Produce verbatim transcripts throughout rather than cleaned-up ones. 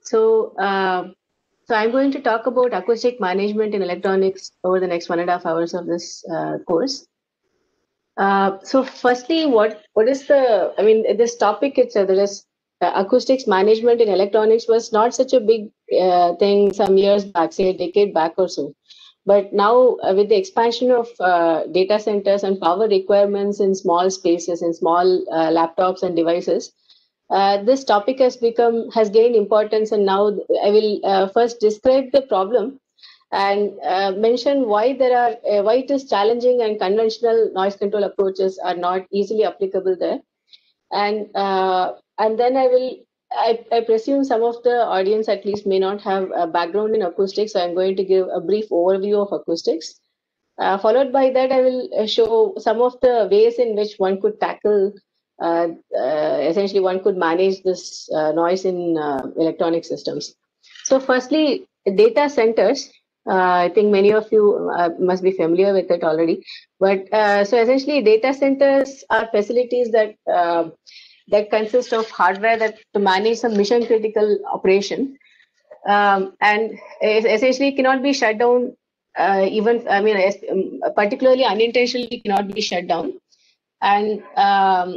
So, uh, so I'm going to talk about acoustic management in electronics over the next one and a half hours of this uh, course. Uh, so, firstly, what what is the? I mean, this topic itself, there is uh, acoustics management in electronics was not such a big uh, thing some years back, say a decade back or so. But now, uh, with the expansion of uh, data centers and power requirements in small spaces, in small uh, laptops and devices, uh, this topic has become has gained importance. And now I will uh, first describe the problem and uh, mention why there are uh, why it is challenging and conventional noise control approaches are not easily applicable there. And uh, and then I will I, I presume some of the audience at least may not have a background in acoustics, so I'm going to give a brief overview of acoustics. Uh, followed by that, I will uh, show some of the ways in which one could tackle, uh, uh, essentially, one could manage this uh, noise in uh, electronic systems. So, firstly, data centers. Uh, I think many of you uh, must be familiar with it already. But uh, so, essentially, data centers are facilities that uh, that consist of hardware that to manage some mission critical operation, um, and essentially cannot be shut down, uh, even I mean um, particularly unintentionally cannot be shut down. And um,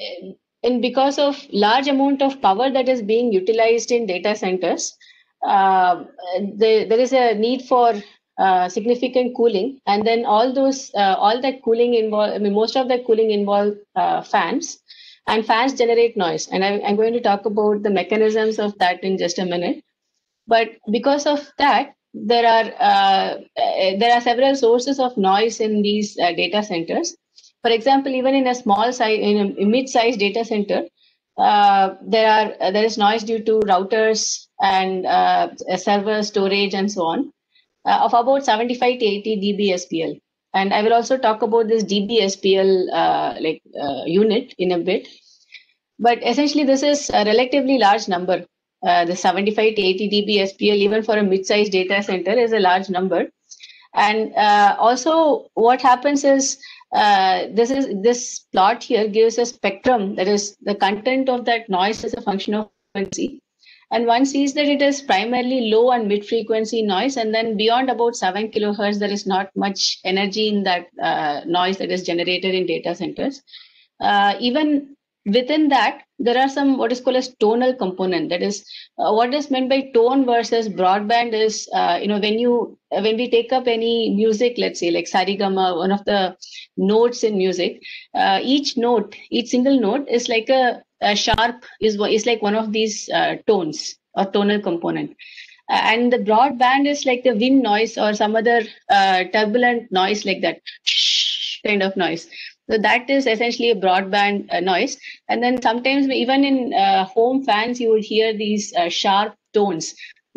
and because of large amount of power that is being utilized in data centers, uh, the, there is a need for uh, significant cooling, and then all those uh, all that cooling involve I mean most of that cooling involve uh, fans, and fans generate noise, and I, I'm going to talk about the mechanisms of that in just a minute. But because of that, there are uh, uh, there are several sources of noise in these uh, data centers. For example, even in a small size, in a mid-sized data center, uh, there are uh, there is noise due to routers and uh, server storage and so on, uh, of about seventy-five to eighty dBSPL. And I will also talk about this dBSPL uh, like uh, unit in a bit. But essentially, this is a relatively large number. Uh, the seventy-five to eighty dBSPL, even for a mid-sized data center, is a large number. And uh, also, what happens is uh, this is this plot here gives a spectrum, that is the content of that noise as a function of frequency. And one sees that it is primarily low and mid-frequency noise, and then beyond about seven kilohertz, there is not much energy in that uh, noise that is generated in data centers. Uh, even within that, there are some what is called as tonal component. That is, uh, what is meant by tone versus broadband is, uh, you know, when you when we take up any music, let's say like sarigama, one of the notes in music, uh, each note, each single note is like a, a sharp is is like one of these uh, tones or tonal component. And the broadband is like the wind noise or some other uh, turbulent noise, like that kind of noise. So that is essentially a broadband uh, noise. And then sometimes even in uh, home fans, you would hear these uh, sharp tones,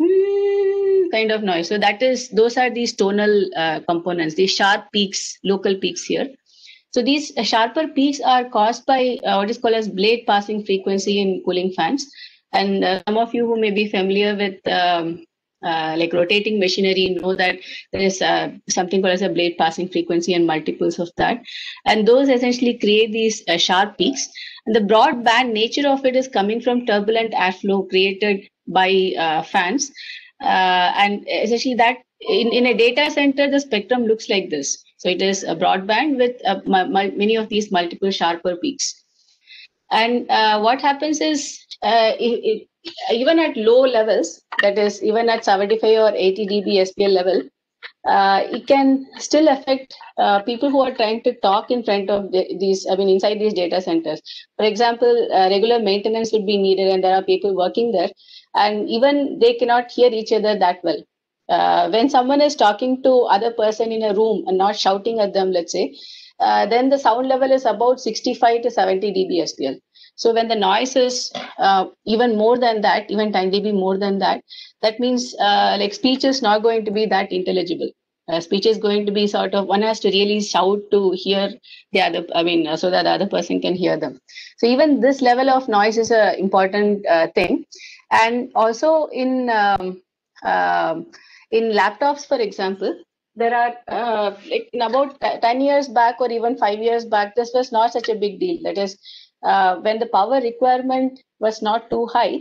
kind of noise. So that is, those are these tonal uh, components, these sharp peaks, local peaks here. So these uh, sharper peaks are caused by uh, what is called as blade passing frequency in cooling fans. And uh, some of you who may be familiar with um, uh, like rotating machinery know that there is uh, something called as a blade passing frequency and multiples of that. And those essentially create these uh, sharp peaks. And the broadband nature of it is coming from turbulent airflow created by uh, fans. Uh, and essentially that in, in a data center, the spectrum looks like this. So it is a broadband with uh, many of these multiple sharper peaks. And uh, what happens is, uh, it, it, even at low levels, that is, even at seventy-five or eighty dBSPL level, uh, it can still affect uh, people who are trying to talk in front of the, these, I mean, inside these data centers. For example, uh, regular maintenance would be needed, and there are people working there, and even they cannot hear each other that well. Uh, when someone is talking to other person in a room and not shouting at them, let's say, uh, then the sound level is about sixty-five to seventy dBSPL. So when the noise is uh, even more than that, even ten dB more than that, that means uh, like speech is not going to be that intelligible. Uh, speech is going to be sort of, one has to really shout to hear the other, I mean, uh, so that the other person can hear them. So even this level of noise is an important uh, thing. And also in, um, um, in laptops, for example, there are uh, like in about ten years back or even five years back, this was not such a big deal. That is, uh, when the power requirement was not too high,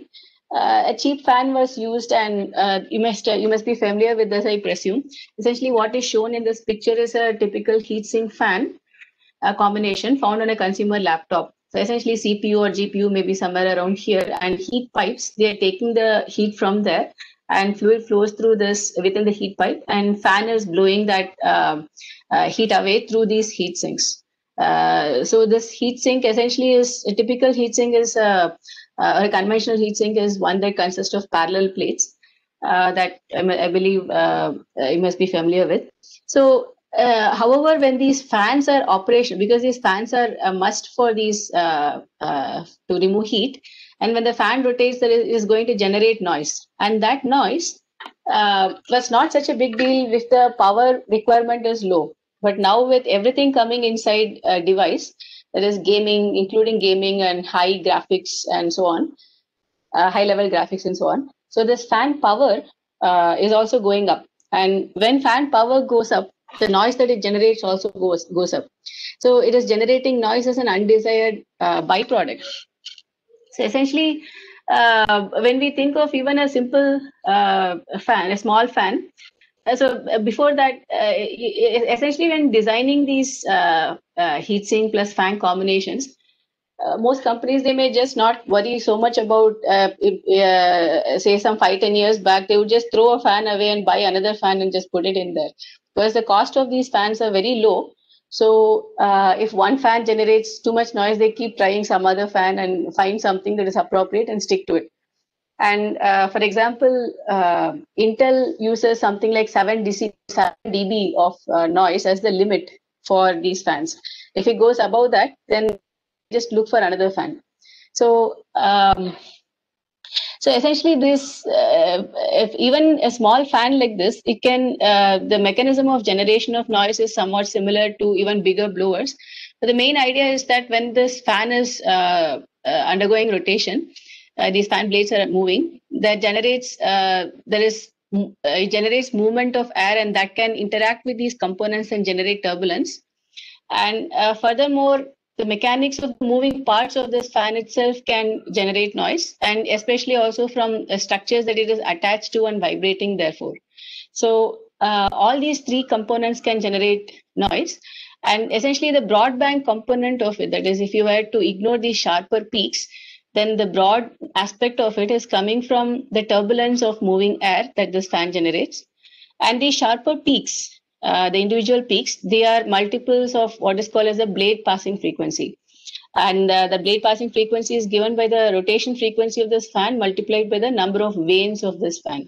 uh, a cheap fan was used, and uh, you must uh, you must be familiar with this, I presume. Essentially, what is shown in this picture is a typical heatsink fan uh, combination found on a consumer laptop. So essentially, C P U or G P U may be somewhere around here, and heat pipes, they are taking the heat from there, and fluid flows through this within the heat pipe, and fan is blowing that uh, uh, heat away through these heat sinks. Uh, so this heat sink essentially is a typical heat sink is uh, uh, or a conventional heat sink is one that consists of parallel plates uh, that I, I believe uh, you must be familiar with. So uh, however, when these fans are operational, because these fans are a must for these uh, uh, to remove heat, and when the fan rotates, there is, is going to generate noise, and that noise uh, was not such a big deal if the power requirement is low. But now with everything coming inside a device, that is gaming, including gaming and high graphics and so on, uh, high level graphics and so on. So this fan power uh, is also going up, and when fan power goes up, the noise that it generates also goes goes up. So it is generating noise as an undesired uh, byproduct. So essentially, uh, when we think of even a simple uh, fan, a small fan, uh, so uh, before that, uh, essentially when designing these uh, uh, heatsink plus fan combinations, uh, most companies, they may just not worry so much about uh, if, uh, say some five ten years back, they would just throw a fan away and buy another fan and just put it in there, because the cost of these fans are very low. So uh, if one fan generates too much noise, they keep trying some other fan and find something that is appropriate and stick to it. And uh, for example, uh, Intel uses something like seven decibel of uh, noise as the limit for these fans. If it goes above that, then just look for another fan. So, um, so essentially, this uh, if even a small fan like this, it can uh, the mechanism of generation of noise is somewhat similar to even bigger blowers. But the main idea is that when this fan is uh, uh, undergoing rotation, uh, these fan blades are moving. That generates uh, there is uh, it generates movement of air, and that can interact with these components and generate turbulence. And uh, furthermore, the mechanics of the moving parts of this fan itself can generate noise, and especially also from the structures that it is attached to and vibrating therefore. So uh, all these three components can generate noise. And essentially the broadband component of it, that is, if you were to ignore these sharper peaks, then the broad aspect of it is coming from the turbulence of moving air that this fan generates. And these sharper peaks, uh, the individual peaks, they are multiples of what is called as the blade passing frequency. And uh, the blade passing frequency is given by the rotation frequency of this fan multiplied by the number of vanes of this fan.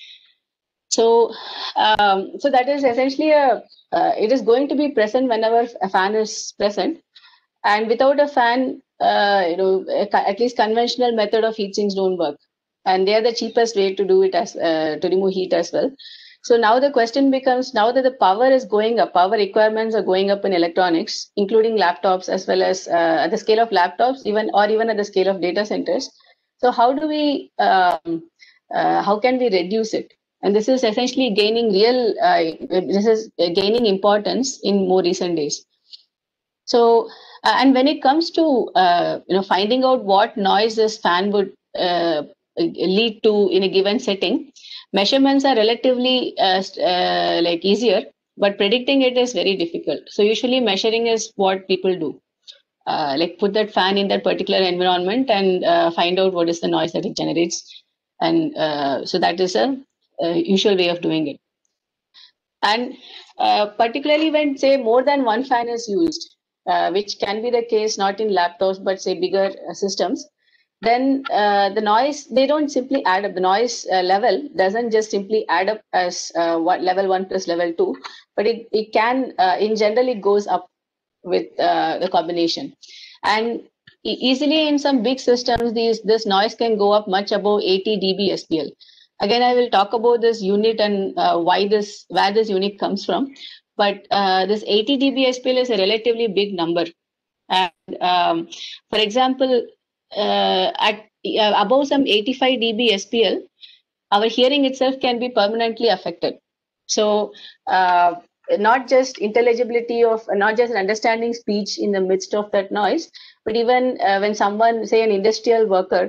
So, um, so that is essentially a, uh, it is going to be present whenever a fan is present. And without a fan, uh, you know, at least conventional method of heat sinks don't work. And they are the cheapest way to do it as, uh, to remove heat as well. So now the question becomes, now that the power is going up, power requirements are going up in electronics, including laptops as well as uh, at the scale of laptops, even or even at the scale of data centers. So how do we, um, uh, how can we reduce it? And this is essentially gaining real, uh, this is gaining importance in more recent days. So, uh, and when it comes to, uh, you know, finding out what noise this fan would uh, lead to in a given setting, measurements are relatively uh, uh, like easier, but predicting it is very difficult. So usually measuring is what people do. Uh, like put that fan in that particular environment and uh, find out what is the noise that it generates. And uh, so that is a, a usual way of doing it. And uh, particularly when, say, more than one fan is used, uh, which can be the case not in laptops, but say bigger uh, systems, then uh, the noise, they don't simply add up. The noise uh, level doesn't just simply add up as uh, what level one plus level two, but it, it can, uh, in general, it goes up with uh, the combination. And e easily in some big systems, these this noise can go up much above eighty D B S P L. Again, I will talk about this unit and uh, why this, where this unit comes from. But uh, this eighty D B S P L is a relatively big number. And um, for example, uh, at uh, above some eighty-five D B S P L, our hearing itself can be permanently affected. So uh, not just intelligibility of, not just understanding speech in the midst of that noise, but even uh, when someone, say an industrial worker,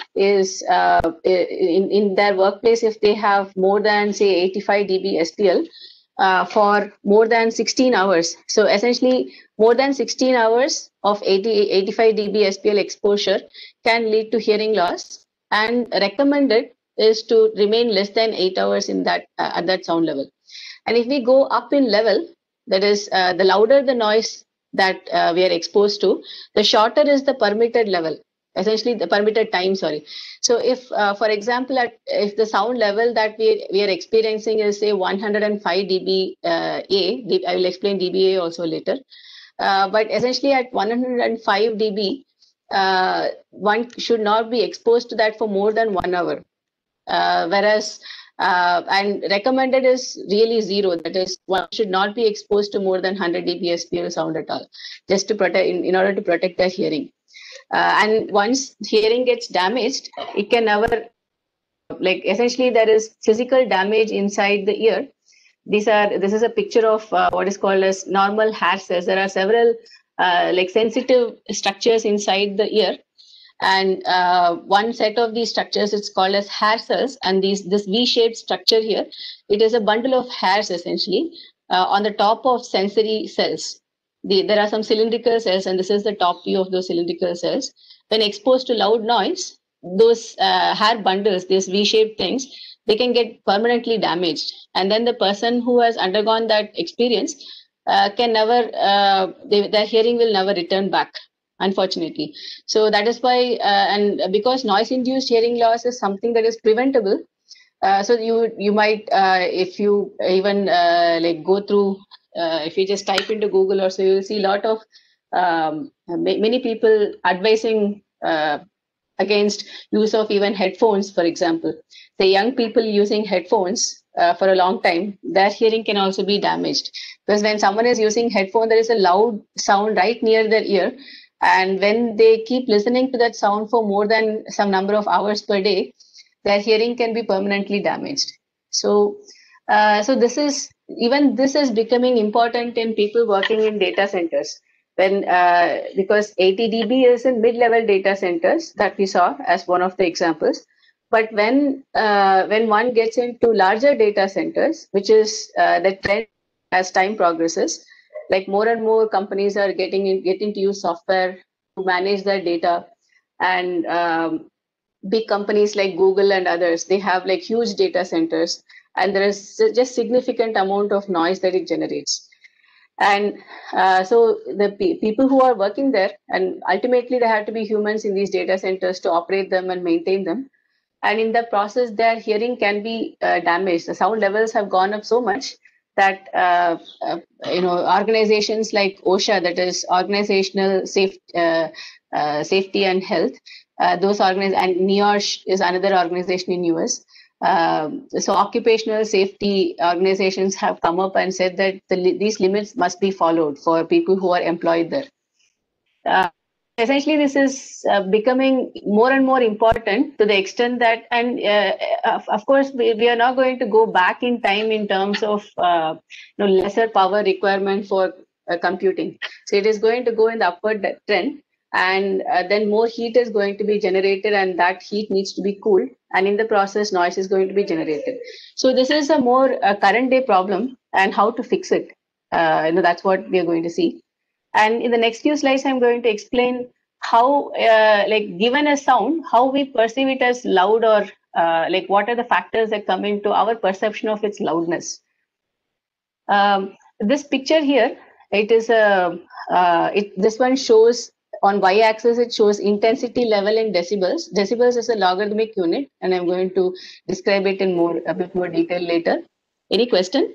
is uh, in, in their workplace, if they have more than say eighty-five D B S P L uh, for more than sixteen hours. So essentially more than sixteen hours of eighty, eighty-five D B S P L exposure can lead to hearing loss, and recommended is to remain less than eight hours in that uh, at that sound level. And if we go up in level, that is uh, the louder the noise that uh, we are exposed to, the shorter is the permitted level, essentially the permitted time, sorry. So if, uh, for example, at, if the sound level that we, we are experiencing is say one hundred five D B uh, A, I will explain D B A also later, uh, but essentially at one hundred five D B, uh, one should not be exposed to that for more than one hour. Uh, whereas uh, and recommended is really zero. That is, one should not be exposed to more than one hundred D B S P L sound at all, just to protect in, in order to protect their hearing. Uh, and once hearing gets damaged, it can never, like essentially there is physical damage inside the ear. These are this is a picture of uh, what is called as normal hair cells. There are several uh, like sensitive structures inside the ear. And uh, one set of these structures, it's called as hair cells. And these this V-shaped structure here, it is a bundle of hairs essentially uh, on the top of sensory cells. The, there are some cylindrical cells, and this is the top view of those cylindrical cells. When exposed to loud noise, those uh, hair bundles, these V-shaped things, they can get permanently damaged. And then the person who has undergone that experience uh, can never, uh, they, their hearing will never return back, unfortunately. So that is why, uh, and because noise-induced hearing loss is something that is preventable, uh, so you you might, uh, if you even uh, like go through, uh, if you just type into Google or so, you'll see a lot of um, many people advising uh, against use of even headphones, for example. The young people using headphones uh, for a long time, their hearing can also be damaged. Because when someone is using headphone, there is a loud sound right near their ear. And when they keep listening to that sound for more than some number of hours per day, their hearing can be permanently damaged. So, uh, so this is, even this is becoming important in people working in data centers. When, uh, because eighty D B is in mid-level data centers that we saw as one of the examples. But when, uh, when one gets into larger data centers, which is uh, the trend as time progresses, like more and more companies are getting in, getting to use software to manage their data, and um, big companies like Google and others, they have like huge data centers, and there is just significant amount of noise that it generates. And uh, so the pe people who are working there, and ultimately they have to be humans in these data centers to operate them and maintain them. And in the process, their hearing can be uh, damaged. The sound levels have gone up so much that uh, uh, you know, organizations like OSHA, that is Organizational Safe, uh, uh, Safety and Health, uh, those organize and NIOSH is another organization in U S. Um, so occupational safety organizations have come up and said that the, these limits must be followed for people who are employed there. Uh, essentially, this is uh, becoming more and more important to the extent that, and uh, of, of course, we, we are not going to go back in time in terms of uh, you know, lesser power requirement for uh, computing. So it is going to go in the upward trend, and uh, then more heat is going to be generated, and that heat needs to be cooled, and in the process, noise is going to be generated. So this is a more uh, current day problem, and how to fix it. Uh, you know, that's what we are going to see. And in the next few slides, I'm going to explain how, uh, like, given a sound, how we perceive it as loud, or uh, like what are the factors that come into our perception of its loudness. Um, this picture here, it is a, uh, it, this one shows on y-axis, it shows intensity level in decibels. Decibels is a logarithmic unit, and I'm going to describe it in more, a bit more detail later. Any question?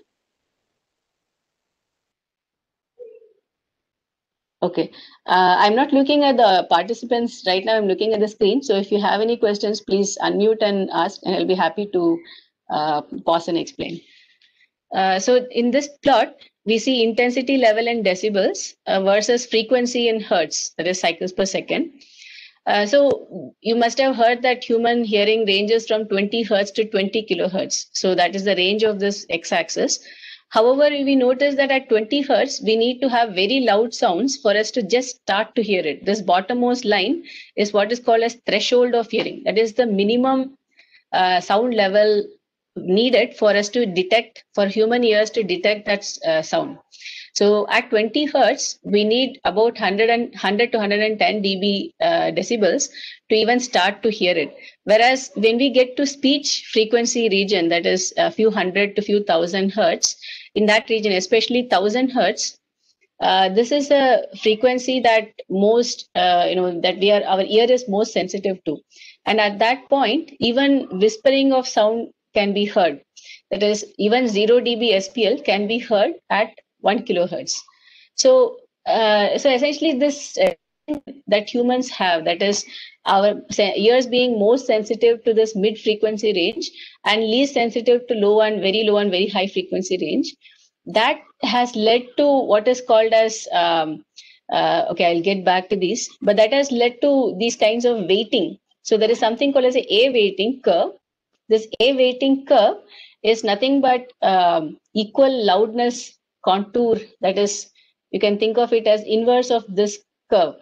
Okay, uh, I'm not looking at the participants right now, I'm looking at the screen. So if you have any questions, please unmute and ask, and I'll be happy to uh, pause and explain. Uh, so in this plot, we see intensity level in decibels uh, versus frequency in hertz, that is cycles per second. Uh, so you must have heard that human hearing ranges from twenty hertz to twenty kilohertz. So that is the range of this x-axis. However, we notice that at twenty hertz, we need to have very loud sounds for us to just start to hear it. This bottommost line is what is called as threshold of hearing. That is the minimum uh, sound level needed for us to detect, for human ears to detect that uh, sound. So at twenty hertz, we need about one hundred, and, one hundred to one hundred ten dB uh, decibels to even start to hear it. Whereas when we get to speech frequency region, that is a few hundred to few thousand hertz, in that region, especially one thousand hertz, uh, this is a frequency that most, uh, you know, that we are, our ear is most sensitive to. And at that point, even whispering of sound can be heard. That is, even zero dB S P L can be heard at one kilohertz. So, uh, so essentially, this uh, that humans have, that is, our ears being most sensitive to this mid frequency range and least sensitive to low and very low and very high frequency range, that has led to what is called as um, uh, okay, I'll get back to these, but that has led to these kinds of weighting. So there is something called as a A weighting curve. This A weighting curve is nothing but um, equal loudness contour. That is, you can think of it as inverse of this curve.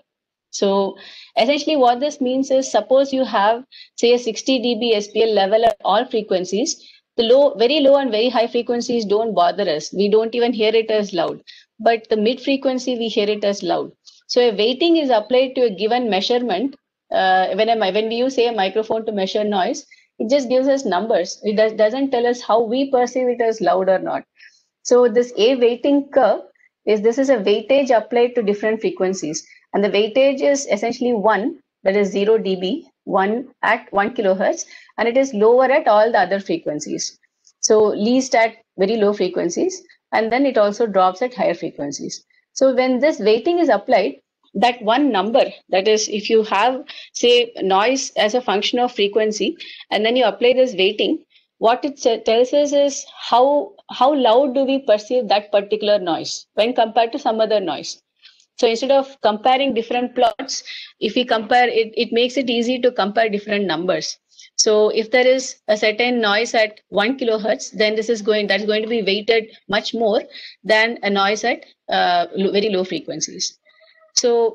So essentially what this means is, suppose you have, say, a sixty dB S P L level at all frequencies. The low, very low and very high frequencies don't bother us. We don't even hear it as loud. But the mid frequency, we hear it as loud. So a weighting is applied to a given measurement. Uh, when, a, when we use, say, a microphone to measure noise, it just gives us numbers. It does, doesn't tell us how we perceive it as loud or not. So this A weighting curve is, this is a weightage applied to different frequencies. And the weightage is essentially one, that is zero dB, one at one kilohertz, and it is lower at all the other frequencies. So least at very low frequencies, and then it also drops at higher frequencies. So when this weighting is applied, that one number, that is, if you have, say, noise as a function of frequency, and then you apply this weighting, what it tells us is how, how loud do we perceive that particular noise when compared to some other noise. So instead of comparing different plots, if we compare it, it makes it easy to compare different numbers. So if there is a certain noise at one kilohertz, then this is going, that's going to be weighted much more than a noise at uh, very low frequencies. So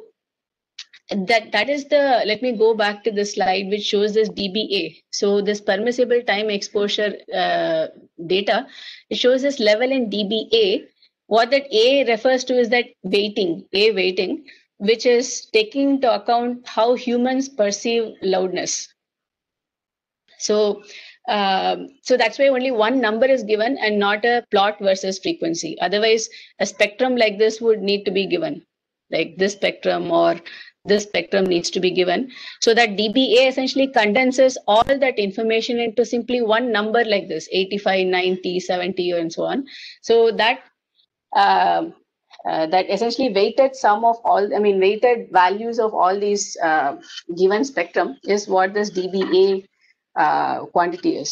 that that is the, let me go back to the slide which shows this D B A. So this permissible time exposure uh, data, it shows this level in D B A. What that A refers to is that weighting, A weighting, which is taking into account how humans perceive loudness. So, um, so that's why only one number is given and not a plot versus frequency. Otherwise, a spectrum like this would need to be given, like this spectrum or this spectrum needs to be given. So that D B A essentially condenses all that information into simply one number like this, eighty-five, ninety, seventy, and so on. So that uh, uh, that essentially weighted sum of all, I mean, weighted values of all these uh, given spectrum is what this D B A Uh, quantity is.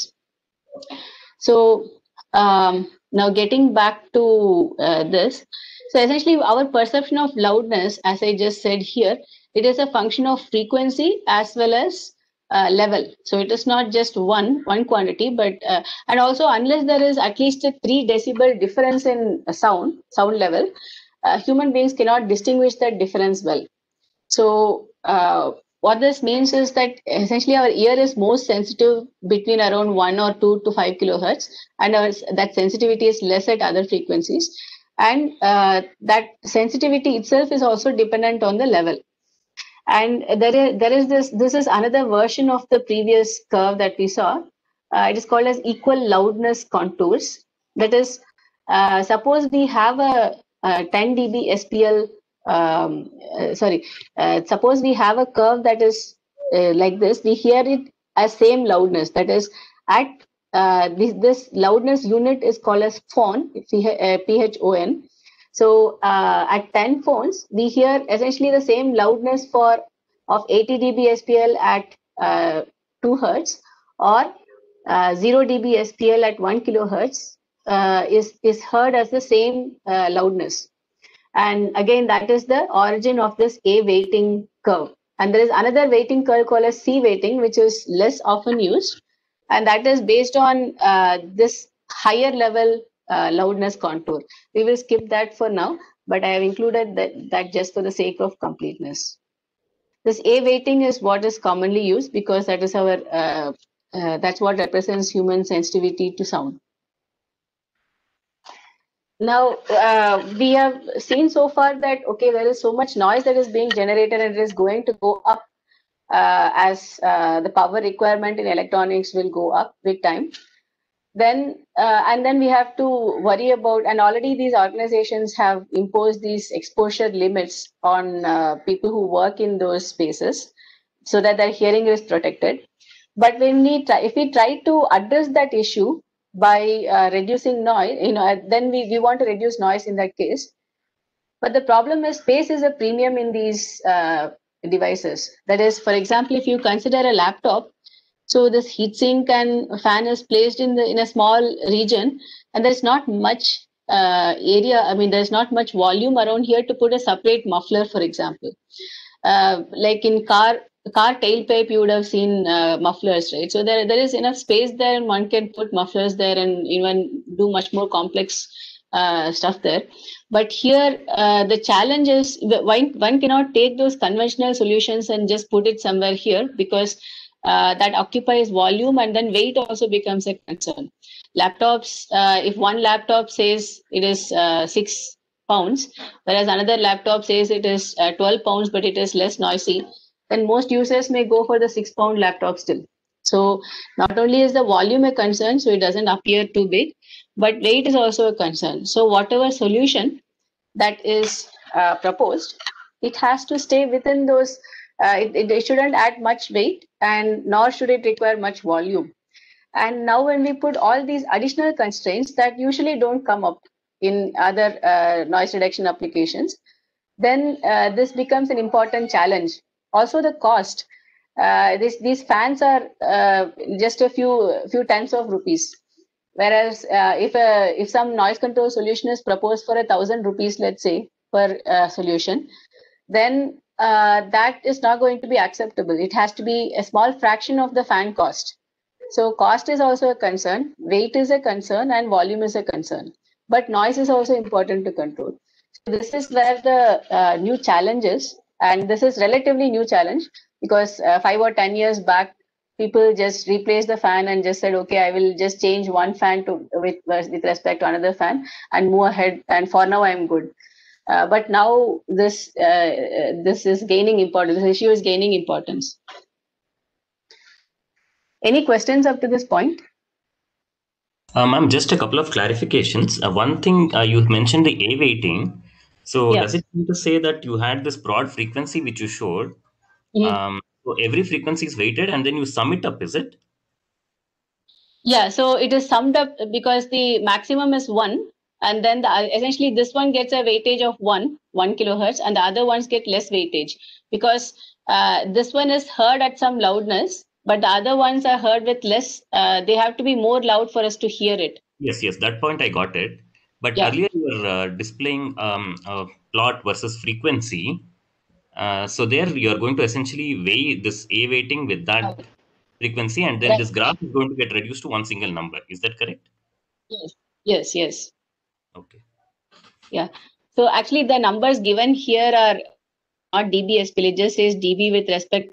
So um, now getting back to uh, this, so essentially our perception of loudness, as I just said here, it is a function of frequency as well as uh, level. So it is not just one one quantity, but uh, and also unless there is at least a three decibel difference in sound sound level, uh, human beings cannot distinguish that difference well. So uh, what this means is that essentially our ear is most sensitive between around one or two to five kilohertz, and our, that sensitivity is less at other frequencies. And uh, that sensitivity itself is also dependent on the level. And there is, there is this, this is another version of the previous curve that we saw. Uh, it is called as equal loudness contours. That is, uh, suppose we have a, a ten dB S P L Um, uh, sorry, uh, suppose we have a curve that is uh, like this, we hear it as same loudness. That is, at uh, this, this loudness unit is called as phon, P H O N. So uh, at ten phons, we hear essentially the same loudness for of eighty dB S P L at uh, two hertz, or uh, zero dB S P L at one kilohertz uh, is, is heard as the same uh, loudness. And again, that is the origin of this A weighting curve. And there is another weighting curve called as C weighting, which is less often used. And that is based on uh, this higher level uh, loudness contour. We will skip that for now, but I have included that, that just for the sake of completeness. This A weighting is what is commonly used because that is our uh, uh, that's what represents human sensitivity to sound. Now, uh, we have seen so far that, okay, there is so much noise that is being generated and it is going to go up uh, as uh, the power requirement in electronics will go up with time. Then, uh, and then we have to worry about, and already these organizations have imposed these exposure limits on uh, people who work in those spaces so that their hearing is protected. But when we try, if we try to address that issue by uh, reducing noise, you know, then we, we want to reduce noise in that case. But the problem is space is a premium in these uh, devices. That is, for example, if you consider a laptop, so this heatsink and fan is placed in the in a small region, and there's not much uh, area. I mean, there's not much volume around here to put a separate muffler, for example. Uh, like in car car tailpipe, you would have seen uh, mufflers, right? So there there is enough space there, and one can put mufflers there and even do much more complex uh, stuff there. But here, uh, the challenge is one one cannot take those conventional solutions and just put it somewhere here because uh, that occupies volume, and then weight also becomes a concern. Laptops, uh, if one laptop says it is uh, six pounds, whereas another laptop says it is uh, twelve pounds, but it is less noisy, then most users may go for the six pound laptop still. So not only is the volume a concern, so it doesn't appear too big, but weight is also a concern. So whatever solution that is uh, proposed, it has to stay within those, uh, it, it, it shouldn't add much weight and nor should it require much volume. And now when we put all these additional constraints that usually don't come up in other uh, noise reduction applications, then uh, this becomes an important challenge. Also the cost. Uh, this, these fans are uh, just a few few tens of rupees. Whereas uh, if a, if some noise control solution is proposed for a thousand rupees, let's say, per uh, solution, then uh, that is not going to be acceptable. It has to be a small fraction of the fan cost. So cost is also a concern, weight is a concern, and volume is a concern. But noise is also important to control. So this is where the uh, new challenge is, and this is relatively new challenge because uh, five or ten years back, people just replaced the fan and just said, okay, I will just change one fan to with, with respect to another fan and move ahead. And for now, I'm good. Uh, but now this uh, this is gaining importance. This issue is gaining importance. Any questions up to this point? Um, ma'am, just a couple of clarifications. Uh, one thing uh, you mentioned the A weighting. So Yeah. does it mean to say that you had this broad frequency which you showed? Mm-hmm. Um, so every frequency is weighted and then you sum it up, is it? Yeah, so it is summed up because the maximum is one, and then the, essentially this one gets a weightage of one, one kilohertz, and the other ones get less weightage because uh, this one is heard at some loudness, but the other ones are heard with less. Uh, they have to be more loud for us to hear it. Yes, yes, that point I got it. But Yeah. earlier you were uh, displaying um, uh, plot versus frequency. Uh, so there you are going to essentially weigh this A weighting with that Okay. frequency, and then Right. this graph is going to get reduced to one single number. Is that correct? Yes, yes, yes. Okay. Yeah. So actually the numbers given here are not D B S P L, it just says D B with respect.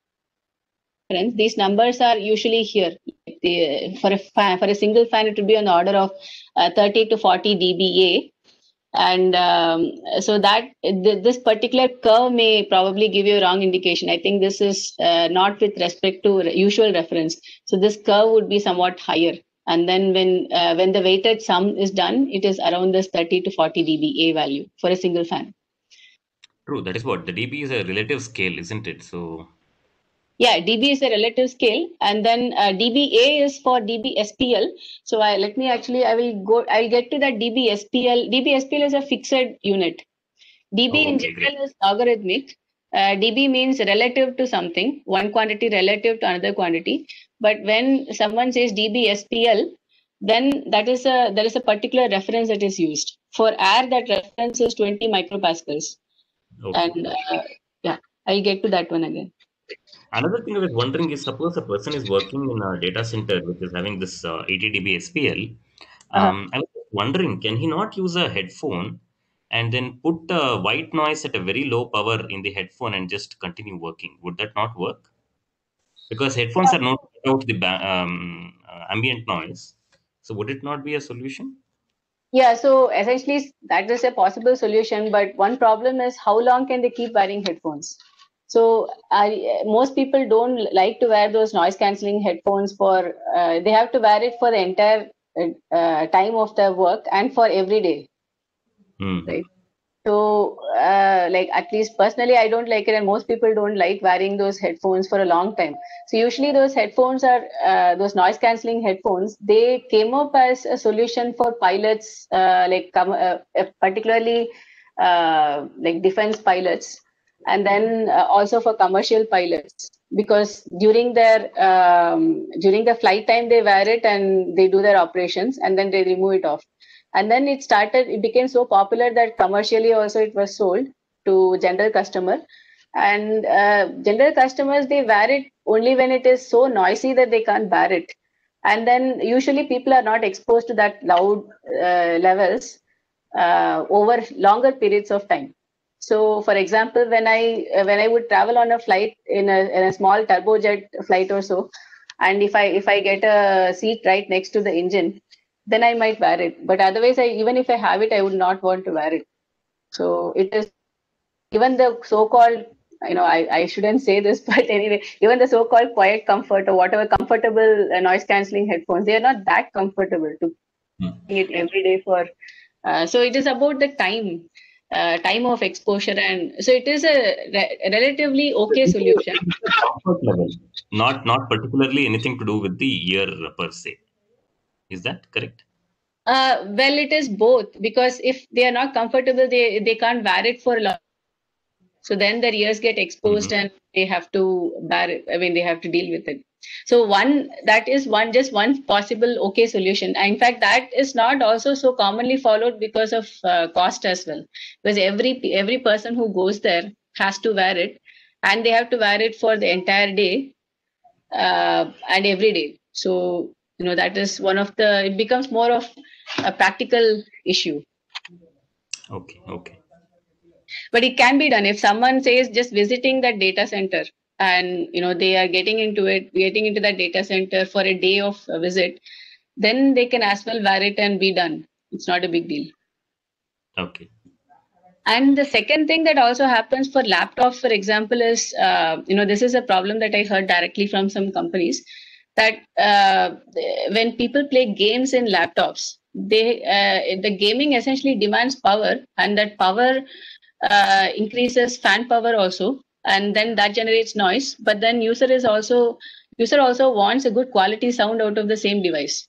These numbers are usually here. The, for a fan, for a single fan, it would be on the order of uh, thirty to forty D B A, and um, so that th- this particular curve may probably give you a wrong indication. I think this is uh, not with respect to re- usual reference. So this curve would be somewhat higher, and then when uh, when the weighted sum is done, it is around this thirty to forty D B A value for a single fan. True. That is what the D B is a relative scale, isn't it? So. Yeah, D B is a relative scale, and then uh, D B A is for D B S P L. So I, let me actually, I will go, I'll get to that D B S P L. D B S P L is a fixed unit. D B Oh, in okay, great. general is logarithmic. Uh, D B means relative to something, one quantity relative to another quantity. But when someone says D B S P L, then that is a there is a particular reference that is used. For air, that reference is twenty micropascals. Okay. And uh, yeah, I'll get to that one again. Another thing I was wondering is, suppose a person is working in a data center which is having this uh, eighty D B S P L. Uh-huh. Um, I was wondering, can he not use a headphone and then put the white noise at a very low power in the headphone and just continue working? Would that not work? Because headphones are not out the ba- um, uh, ambient noise. So would it not be a solution? Yeah, so essentially that is a possible solution, but one problem is how long can they keep wearing headphones? So I, most people don't like to wear those noise cancelling headphones for, uh, they have to wear it for the entire uh, time of their work and for every day, Hmm. right? So, uh, like at least personally, I don't like it, and most people don't like wearing those headphones for a long time. So usually, those headphones are uh, those noise cancelling headphones. They came up as a solution for pilots, uh, like com- uh, uh, particularly uh, like defense pilots, and then uh, also for commercial pilots, because during their um, during the flight time they wear it and they do their operations, and then they remove it off. And then it started, it became so popular that commercially also it was sold to general customer. And uh, general customers, they wear it only when it is so noisy that they can't bear it. And then usually people are not exposed to that loud uh, levels uh, over longer periods of time. So, for example, when I uh, when I would travel on a flight in a, in a small turbojet flight or so, and if I if I get a seat right next to the engine, then I might wear it. But otherwise, I even if I have it, I would not want to wear it. So it is even the so-called, you know, I, I shouldn't say this, but anyway, even the so-called quiet comfort or whatever comfortable uh, noise cancelling headphones, they are not that comfortable to Hmm. it every day for. Uh, so it is about the time, uh, time of exposure, and so it is a re- relatively okay solution. Comfort level, not not particularly anything to do with the ear per se. Is that correct? Uh, well, it is both, because if they are not comfortable, they they can't wear it for long. So then their ears get exposed Hmm. and they have to bear it. I mean, they have to deal with it. So one, that is one, just one possible okay solution. And in fact, that is not also so commonly followed because of uh, cost as well. Because every every person who goes there has to wear it, and they have to wear it for the entire day uh, and every day. So you know that is one of the. It becomes more of a practical issue. Okay, okay. But it can be done if someone says just visiting that data center, and you know they are getting into it getting into that data center for a day of a visit, then they can as well wear it and be done. It's not a big deal. Okay. And the second thing that also happens for laptops, for example, is uh, you know this is a problem that I heard directly from some companies, that uh, when people play games in laptops, they uh, the gaming essentially demands power, and that power uh, increases fan power also, and then that generates noise. But then user is also user also wants a good quality sound out of the same device.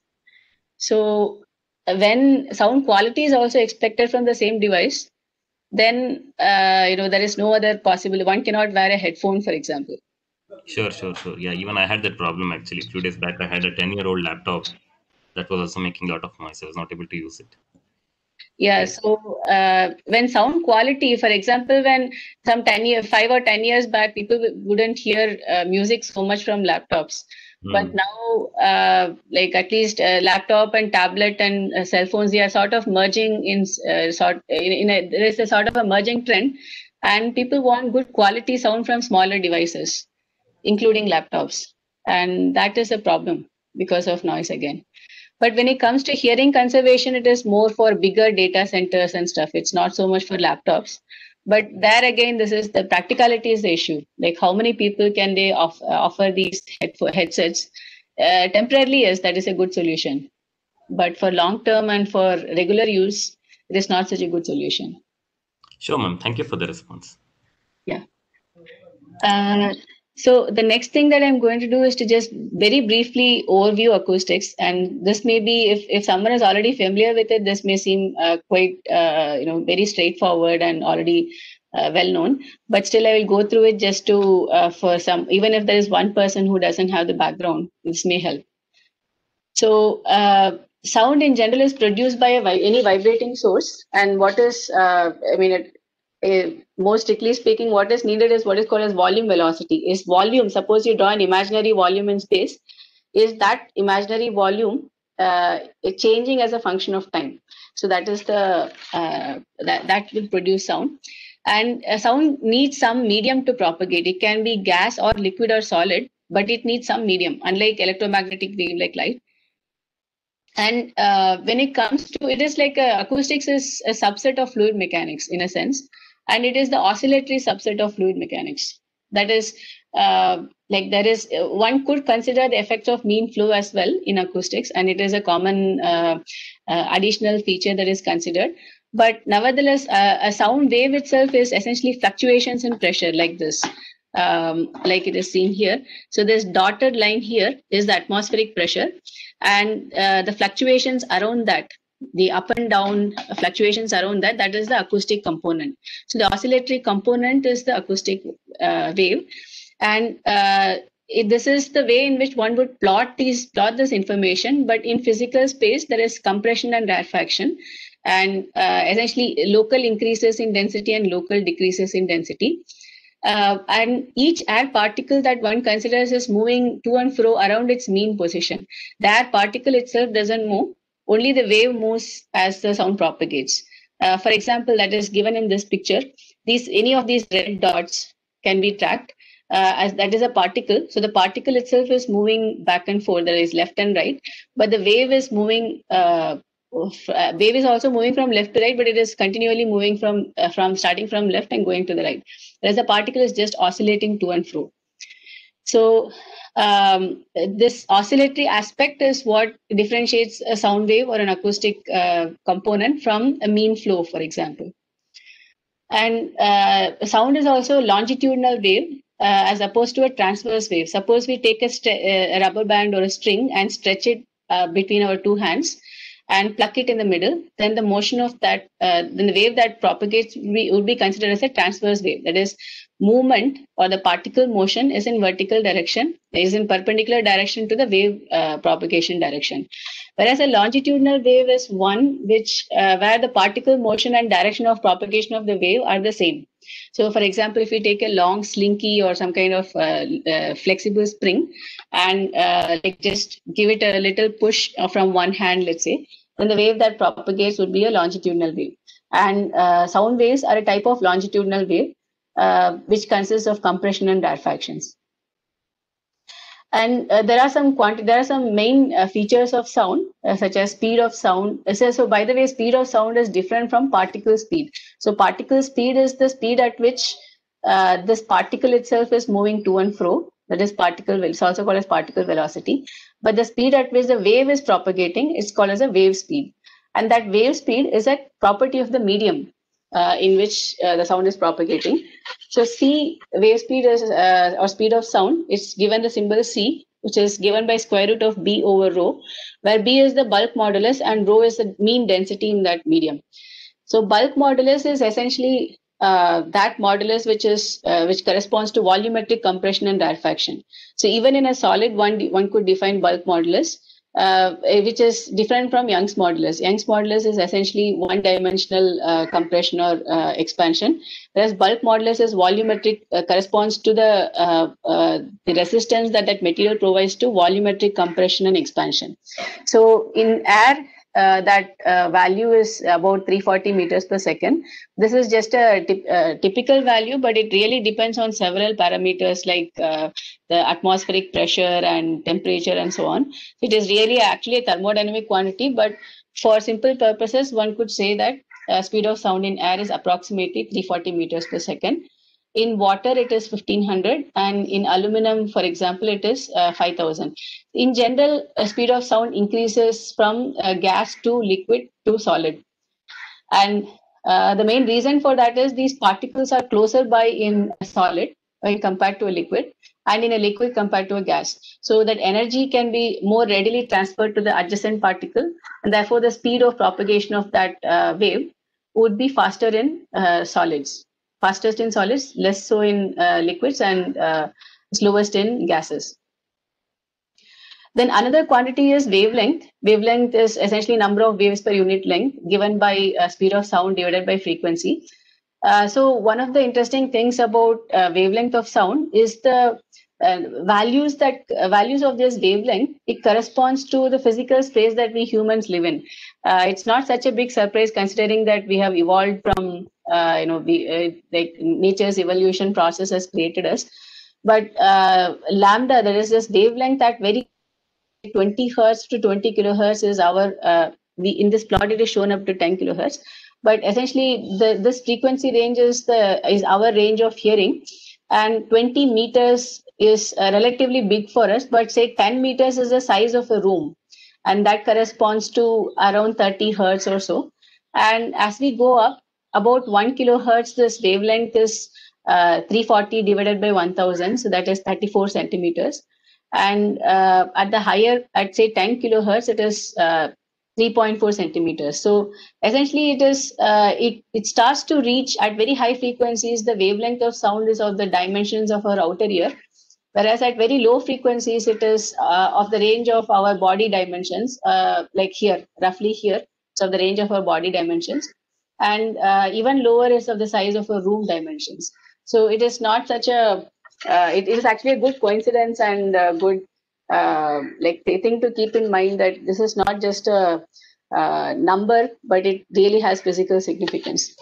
So when sound quality is also expected from the same device, then uh, you know there is no other possible. One cannot wear a headphone, for example. Sure, sure, sure. Yeah, even I had that problem actually. A few days back, I had a ten-year-old laptop that was also making a lot of noise. I was not able to use it. Yeah, Yes. so uh, when sound quality, for example, when some ten year, five or ten years back, people w- wouldn't hear uh, music so much from laptops. But Hmm. now, uh, like at least uh, laptop and tablet and uh, cell phones, they are sort of merging in uh, sort in, in a, there is a sort of a merging trend, and people want good quality sound from smaller devices, including laptops, and that is a problem because of noise again. But when it comes to hearing conservation, it is more for bigger data centers and stuff. It's not so much for laptops. But there again, this is the practicality is the issue. Like how many people can they off, uh, offer these head, headsets? Uh, temporarily, yes, that is a good solution. But for long term and for regular use, it is not such a good solution. Sure, ma'am. Thank you for the response. Yeah. Uh, so the next thing that I'm going to do is to just very briefly overview acoustics, and this may be if if someone is already familiar with it, this may seem uh, quite uh, you know very straightforward and already uh, well known. But still, I will go through it just to uh, for some, even if there is one person who doesn't have the background, this may help. So, uh, sound in general is produced by a vi- any vibrating source, and what is, uh, I mean, it, eh, most strictly speaking, what is needed is what is called as volume velocity. Is volume. Suppose you draw an imaginary volume in space, is that imaginary volume uh, changing as a function of time. So that is the uh, that that will produce sound. And uh, sound needs some medium to propagate. It can be gas or liquid or solid, but it needs some medium, unlike electromagnetic wave like light. And uh, when it comes to, it is like a, acoustics is a subset of fluid mechanics in a sense, and it is the oscillatory subset of fluid mechanics. That is, uh, like there is, one could consider the effects of mean flow as well in acoustics, and it is a common uh, uh, additional feature that is considered. But nevertheless, uh, a sound wave itself is essentially fluctuations in pressure like this, um, like it is seen here. So this dotted line here is the atmospheric pressure, and uh, the fluctuations around that, the up and down fluctuations around that, that is the acoustic component. So the oscillatory component is the acoustic uh, wave. And uh, it, this is the way in which one would plot these plot this information. But in physical space, there is compression and rarefaction, and uh, essentially local increases in density and local decreases in density. Uh, and each air particle that one considers is moving to and fro around its mean position. The air particle itself doesn't move, only the wave moves as the sound propagates. Uh, for example, that is given in this picture. These, any of these red dots can be tracked uh, as that is a particle. So the particle itself is moving back and forth, that is left and right, but the wave is moving uh, Uh, wave is also moving from left to right, but it is continually moving from uh, from starting from left and going to the right. Whereas the particle is just oscillating to and fro. So um, this oscillatory aspect is what differentiates a sound wave or an acoustic uh, component from a mean flow, for example. And uh, sound is also a longitudinal wave uh, as opposed to a transverse wave. Suppose we take a, a rubber band or a string and stretch it uh, between our two hands and pluck it in the middle, then the motion of that, uh, then the wave that propagates would be, would be considered as a transverse wave. That is, movement or the particle motion is in vertical direction, is in perpendicular direction to the wave uh, propagation direction. Whereas a longitudinal wave is one which, uh, where the particle motion and direction of propagation of the wave are the same. So, for example, if you take a long slinky or some kind of uh, uh, flexible spring and uh, like just give it a little push from one hand, let's say, then the wave that propagates would be a longitudinal wave. And uh, sound waves are a type of longitudinal wave uh, which consists of compression and rarefactions. And uh, there are some quanti there are some main uh, features of sound, uh, such as speed of sound. So, so, by the way, speed of sound is different from particle speed. So, particle speed is the speed at which uh, this particle itself is moving to and fro. That is particle, it's also called as particle velocity. But the speed at which the wave is propagating is called as a wave speed. And that wave speed is a property of the medium uh, in which uh, the sound is propagating. So C, wave speed is, uh, or speed of sound, it's given the symbol C, which is given by square root of B over rho, where B is the bulk modulus and rho is the mean density in that medium. So bulk modulus is essentially uh, that modulus which is uh, which corresponds to volumetric compression and rarefaction. So even in a solid, one one could define bulk modulus, uh, which is different from Young's modulus. Young's modulus is essentially one-dimensional uh, compression or uh, expansion, whereas bulk modulus is volumetric, uh, corresponds to the uh, uh, the resistance that that material provides to volumetric compression and expansion. So in air, Uh, that uh, value is about three hundred forty meters per second. This is just a uh, typical value, but it really depends on several parameters like uh, the atmospheric pressure and temperature and so on. It is really actually a thermodynamic quantity, but for simple purposes, one could say that uh, speed of sound in air is approximately three hundred forty meters per second. In water, it is fifteen hundred, and in aluminum, for example, it is uh, five thousand. In general, uh, speed of sound increases from uh, gas to liquid to solid. And uh, the main reason for that is these particles are closer by in a solid when compared to a liquid, and in a liquid compared to a gas. So that energy can be more readily transferred to the adjacent particle, and therefore the speed of propagation of that uh, wave would be faster in uh, solids. Fastest in solids, less so in uh, liquids, and uh, slowest in gases. Then another quantity is wavelength. Wavelength is essentially number of waves per unit length given by uh, speed of sound divided by frequency. Uh, so one of the interesting things about uh, wavelength of sound is the uh, values that uh, values of this wavelength, it corresponds to the physical space that we humans live in. Uh, it's not such a big surprise considering that we have evolved from uh, you know we, uh, like nature's evolution process has created us. But uh, lambda, there is this wavelength that very twenty hertz to twenty kilohertz is our uh, we in this plot it is shown up to ten kilohertz, but essentially the this frequency range is the is our range of hearing, and twenty meters is uh, relatively big for us, but say ten meters is the size of a room, and that corresponds to around thirty hertz or so. And as we go up about one kilohertz, this wavelength is uh, three forty divided by one thousand, so that is thirty-four centimeters. And uh, at the higher, I'd say ten kilohertz, it is uh, three point four centimeters. So essentially, it is uh, it it starts to reach at very high frequencies. The wavelength of sound is of the dimensions of our outer ear, whereas at very low frequencies, it is uh, of the range of our body dimensions, uh, like here, roughly here, so of the range of our body dimensions, and uh, even lower is of the size of a room dimensions. So it is not such a uh, it is actually a good coincidence and a good uh, like thing to keep in mind, that this is not just a uh, number, but it really has physical significance.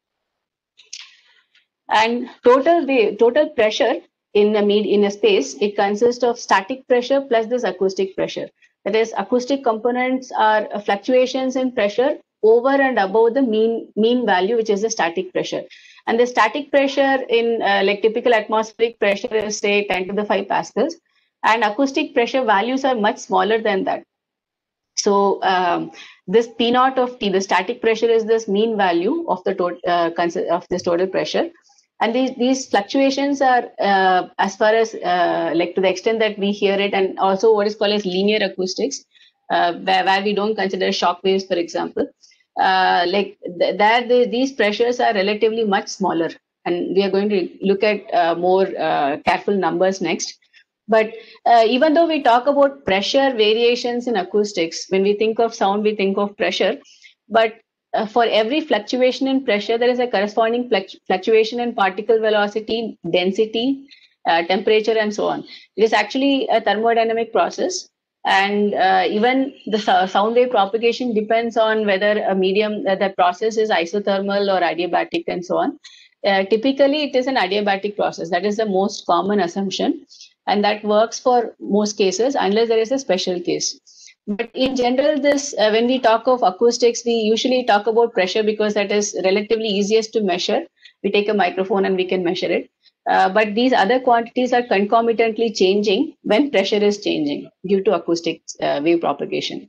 And total the total pressure in a med in a space, it consists of static pressure plus this acoustic pressure. That is, acoustic components are fluctuations in pressure over and above the mean mean value, which is the static pressure. And the static pressure in uh, like typical atmospheric pressure is say ten to the five pascals, and acoustic pressure values are much smaller than that. So um, this P naught of T, the static pressure, is this mean value of the total uh, of this total pressure. And these, these fluctuations are uh, as far as uh, like to the extent that we hear it, and also what is called as linear acoustics, uh, where, where we don't consider shock waves, for example. Uh, like th that the, these pressures are relatively much smaller, and we are going to look at uh, more uh, careful numbers next. But uh, even though we talk about pressure variations in acoustics, when we think of sound, we think of pressure. But uh, for every fluctuation in pressure, there is a corresponding fluctuation in particle velocity, density, uh, temperature, and so on. It is actually a thermodynamic process. And uh, even the sound wave propagation depends on whether a medium, uh, the process is isothermal or adiabatic, and so on. Uh, typically, it is an adiabatic process. That is the most common assumption. And that works for most cases, unless there is a special case. But in general, this uh, when we talk of acoustics, we usually talk about pressure because that is relatively easiest to measure. We take a microphone and we can measure it. Uh, but these other quantities are concomitantly changing when pressure is changing due to acoustic uh, wave propagation.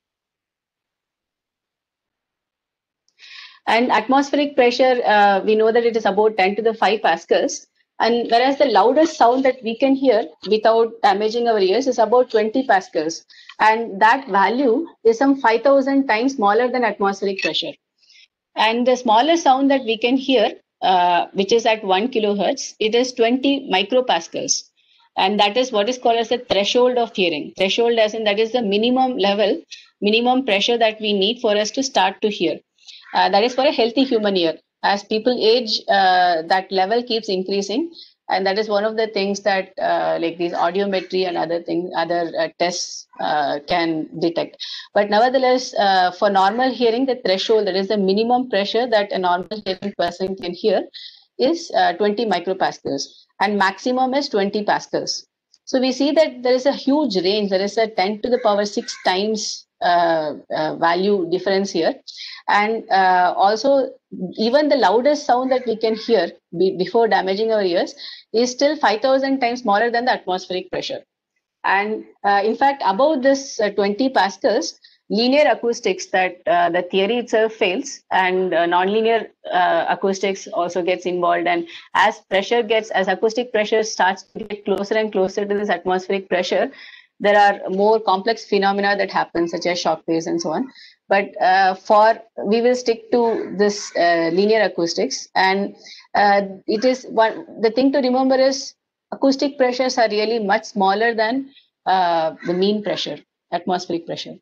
And atmospheric pressure, uh, we know that it is about ten to the five pascals. And whereas the loudest sound that we can hear without damaging our ears is about twenty pascals. And that value is some five thousand times smaller than atmospheric pressure. And the smallest sound that we can hear, uh, which is at one kilohertz, it is twenty micropascals. And that is what is called as the threshold of hearing. Threshold as in that is the minimum level, minimum pressure that we need for us to start to hear. Uh, that is for a healthy human ear. As people age, uh, that level keeps increasing, and that is one of the things that uh, like these audiometry and other things, other uh, tests uh, can detect. But nevertheless, uh, for normal hearing, the threshold, that is the minimum pressure that a normal hearing person can hear, is uh, twenty micropascals, and maximum is twenty pascals. So we see that there is a huge range. There is a ten to the power six times uh, uh, value difference here. And uh, also, even the loudest sound that we can hear be, before damaging our ears is still five thousand times smaller than the atmospheric pressure. And uh, in fact, above this uh, twenty pascals, linear acoustics, that uh, the theory itself fails, and uh, nonlinear uh, acoustics also gets involved. And as pressure gets, as acoustic pressure starts to get closer and closer to this atmospheric pressure, there are more complex phenomena that happen, such as shock waves and so on. But uh, for we will stick to this uh, linear acoustics, and uh, it is one. The thing to remember is acoustic pressures are really much smaller than uh, the mean pressure, atmospheric pressure.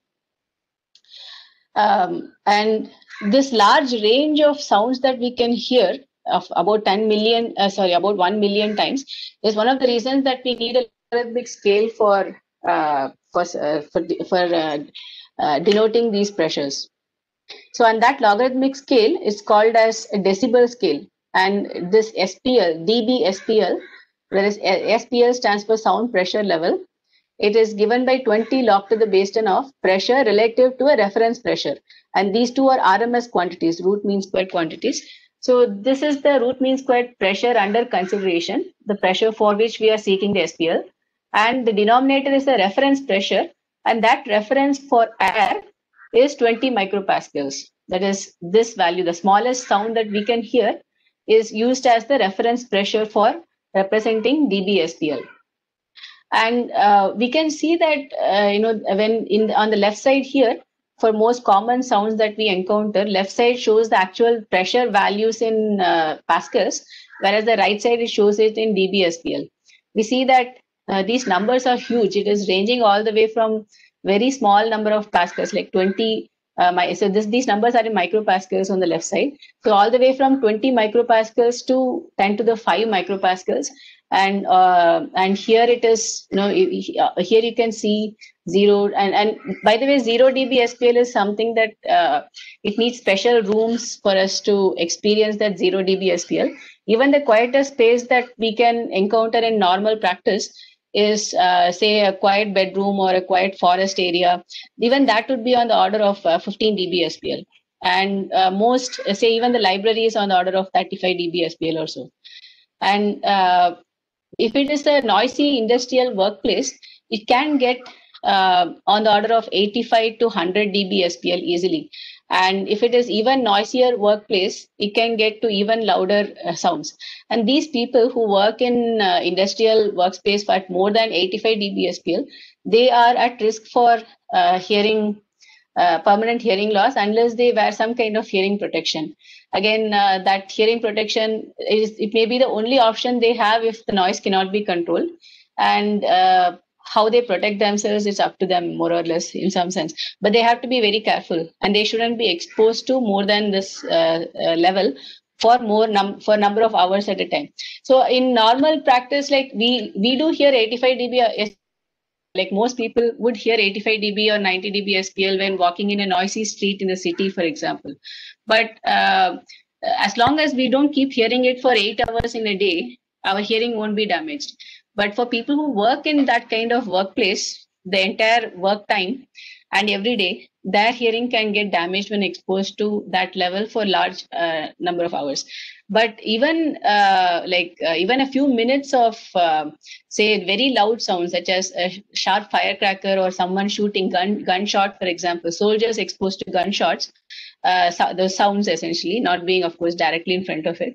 Um, and this large range of sounds that we can hear of about ten million, uh, sorry, about one million times is one of the reasons that we need a logarithmic scale for uh, for uh, for for uh, uh, denoting these pressures. So, and that logarithmic scale is called as a decibel scale, and this S P L, dB S P L, whereas S P L stands for sound pressure level. It is given by twenty log to the base ten of pressure relative to a reference pressure. And these two are R M S quantities, root mean squared quantities. So this is the root mean squared pressure under consideration, the pressure for which we are seeking the S P L. And the denominator is the reference pressure. And that reference for air is twenty micropascals. That is this value, the smallest sound that we can hear is used as the reference pressure for representing dB S P L. And uh, we can see that, uh, you know, when in on the left side here, for most common sounds that we encounter, left side shows the actual pressure values in uh, pascals, whereas the right side it shows it in dB S P L. We see that uh, these numbers are huge. It is ranging all the way from very small number of pascals, like twenty. Uh, my, so this, these numbers are in micropascals on the left side. So all the way from twenty micropascals to ten to the five micropascals. And uh, and here it is, you know, here you can see zero. And, and by the way, zero dB S P L is something that uh, it needs special rooms for us to experience that zero dB S P L. Even the quietest space that we can encounter in normal practice is, uh, say, a quiet bedroom or a quiet forest area. Even that would be on the order of uh, fifteen dB S P L. And uh, most, say, even the library is on the order of thirty-five dB S P L or so. And uh, if it is a noisy industrial workplace, it can get uh, on the order of eighty-five to one hundred dB S P L easily. And if it is even noisier workplace, it can get to even louder uh, sounds. And these people who work in uh, industrial workspace at more than eighty-five dB S P L, they are at risk for uh, hearing uh, permanent hearing loss unless they wear some kind of hearing protection. Again, uh, that hearing protection is, it may be the only option they have if the noise cannot be controlled. And uh, how they protect themselves, it's up to them more or less in some sense. But they have to be very careful, and they shouldn't be exposed to more than this uh, uh, level for more num for number of hours at a time. So in normal practice, like we we do hear eighty-five dB. Like most people would hear eighty-five dB or ninety dB S P L when walking in a noisy street in the city, for example. But uh, as long as we don't keep hearing it for eight hours in a day, our hearing won't be damaged. But for people who work in that kind of workplace, the entire work time and every day, their hearing can get damaged when exposed to that level for large uh, number of hours. But even uh, like uh, even a few minutes of uh, say very loud sounds such as a sharp firecracker or someone shooting gun gunshot, for example, soldiers exposed to gunshots, uh, so the sounds essentially not being, of course, directly in front of it.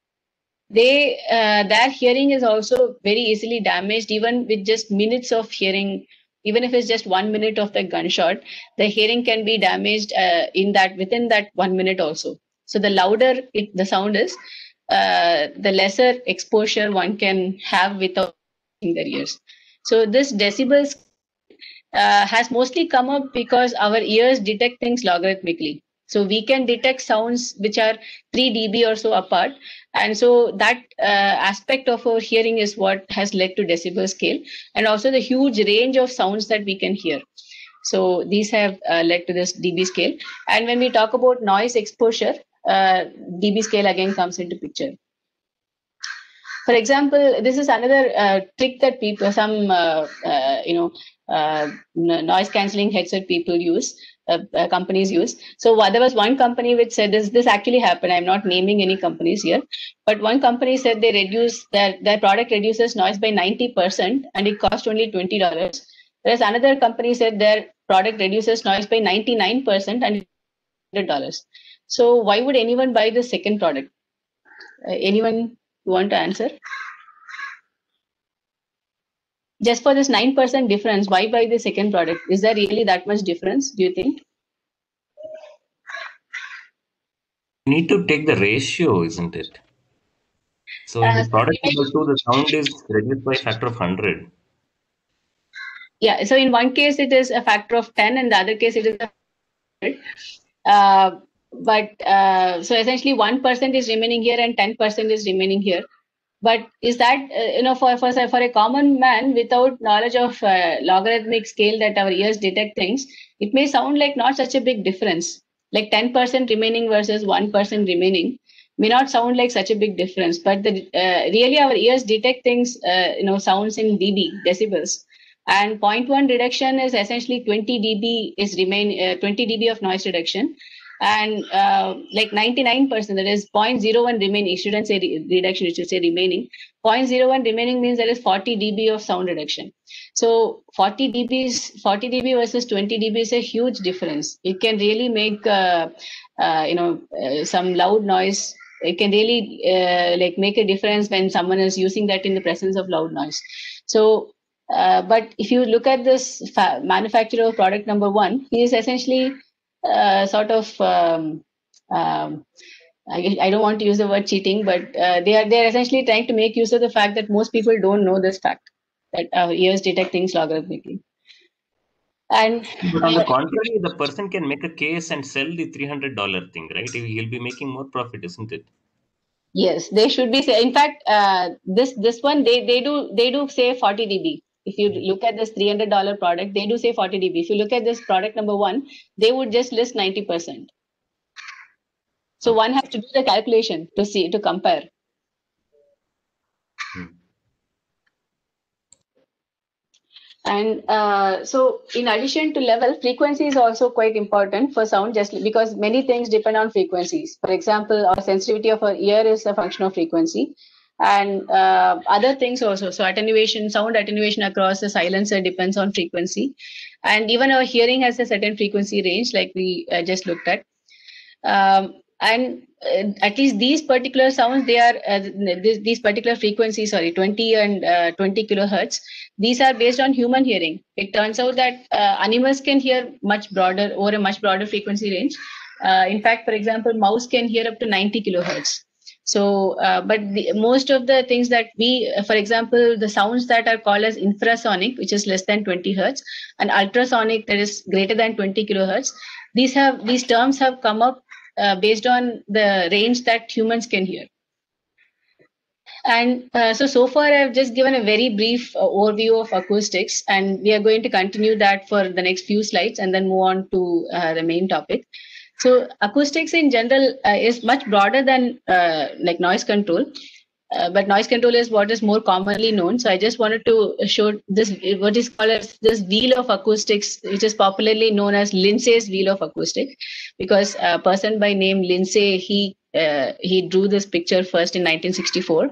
They uh, their hearing is also very easily damaged even with just minutes of hearing. Even if it's just one minute of the gunshot, the hearing can be damaged uh, in that within that one minute also. So the louder it, the sound is, uh, the lesser exposure one can have without in their ears. So this decibels uh, has mostly come up because our ears detect things logarithmically. So we can detect sounds which are three dB or so apart. And so that uh, aspect of our hearing is what has led to decibel scale, and also the huge range of sounds that we can hear. So these have uh, led to this dB scale. And when we talk about noise exposure, uh, dB scale again comes into picture. For example, this is another uh, trick that people, some uh, uh, you know, uh, noise cancelling headset people use. Uh, uh, companies use. So uh, there was one company which said this. This actually happened. I'm not naming any companies here, but one company said they reduce their their product reduces noise by ninety percent and it cost only twenty dollars. Whereas another company said their product reduces noise by ninety-nine percent and one hundred dollars. So why would anyone buy the second product? Uh, anyone want to answer? Just for this nine percent difference, why buy the second product? Is there really that much difference, do you think? You need to take the ratio, isn't it? So in Uh, the product number two, the sound is reduced by a factor of one hundred. Yeah, so in one case it is a factor of ten, and the other case it is a one hundred. Uh, but uh, so essentially one percent is remaining here and ten percent is remaining here. But is that, uh, you know, for, for, for a common man without knowledge of uh, logarithmic scale that our ears detect things, it may sound like not such a big difference. Like ten percent remaining versus one percent remaining may not sound like such a big difference, but the, uh, really our ears detect things, uh, you know, sounds in dB, decibels. And zero point one reduction is essentially twenty dB is remain uh, twenty dB of noise reduction, and uh, like ninety-nine percent, that is zero point zero one remaining. You shouldn't say re- reduction, you should say remaining. zero point zero one remaining means there is forty dB of sound reduction. So forty dBs, forty dB versus twenty dB is a huge difference. It can really make uh, uh, you know uh, some loud noise. It can really uh, like make a difference when someone is using that in the presence of loud noise. So uh, but if you look at this fa- manufacturer of product number one, he is essentially uh, sort of um, um, I, I don't want to use the word cheating, but uh, they are they are essentially trying to make use of the fact that most people don't know this fact, that our ears detect things logarithmically. And But on the uh, contrary, the person can make a case and sell the three hundred dollar thing, right? He'll be making more profit, isn't it? yes, they should be. Say, in fact, uh, this this one they they do they do say forty dB. If you look at this three hundred dollar product, they do say forty dB. If you look at this product number one, they would just list ninety percent. So Okay. one has to do the calculation to see to compare. Hmm. And uh, so, in addition to level, frequency is also quite important for sound, just because many things depend on frequencies. For example, our sensitivity of our ear is a function of frequency, and uh, other things also. So, attenuation, sound attenuation across the silencer depends on frequency, and even our hearing has a certain frequency range, like we uh, just looked at. Um, and uh, at least these particular sounds, they are uh, these, these particular frequencies, sorry, twenty and uh, twenty kilohertz, these are based on human hearing. It turns out that uh, animals can hear much broader, over a much broader frequency range. Uh, in fact, for example, mouse can hear up to ninety kilohertz. So, uh, but the, most of the things that we, uh, for example, the sounds that are called as infrasonic, which is less than twenty hertz, and ultrasonic, that is greater than twenty kilohertz, these have these terms have come up uh, based on the range that humans can hear. And uh, so, so far, I've just given a very brief uh, overview of acoustics, and we are going to continue that for the next few slides and then move on to uh, the main topic. So, acoustics in general uh, is much broader than uh, like noise control. Uh, but noise control is what is more commonly known. So I just wanted to show this, what is called as this wheel of acoustics, which is popularly known as Lindsay's wheel of acoustic, because a person by name Lindsay, he uh, he drew this picture first in nineteen sixty-four,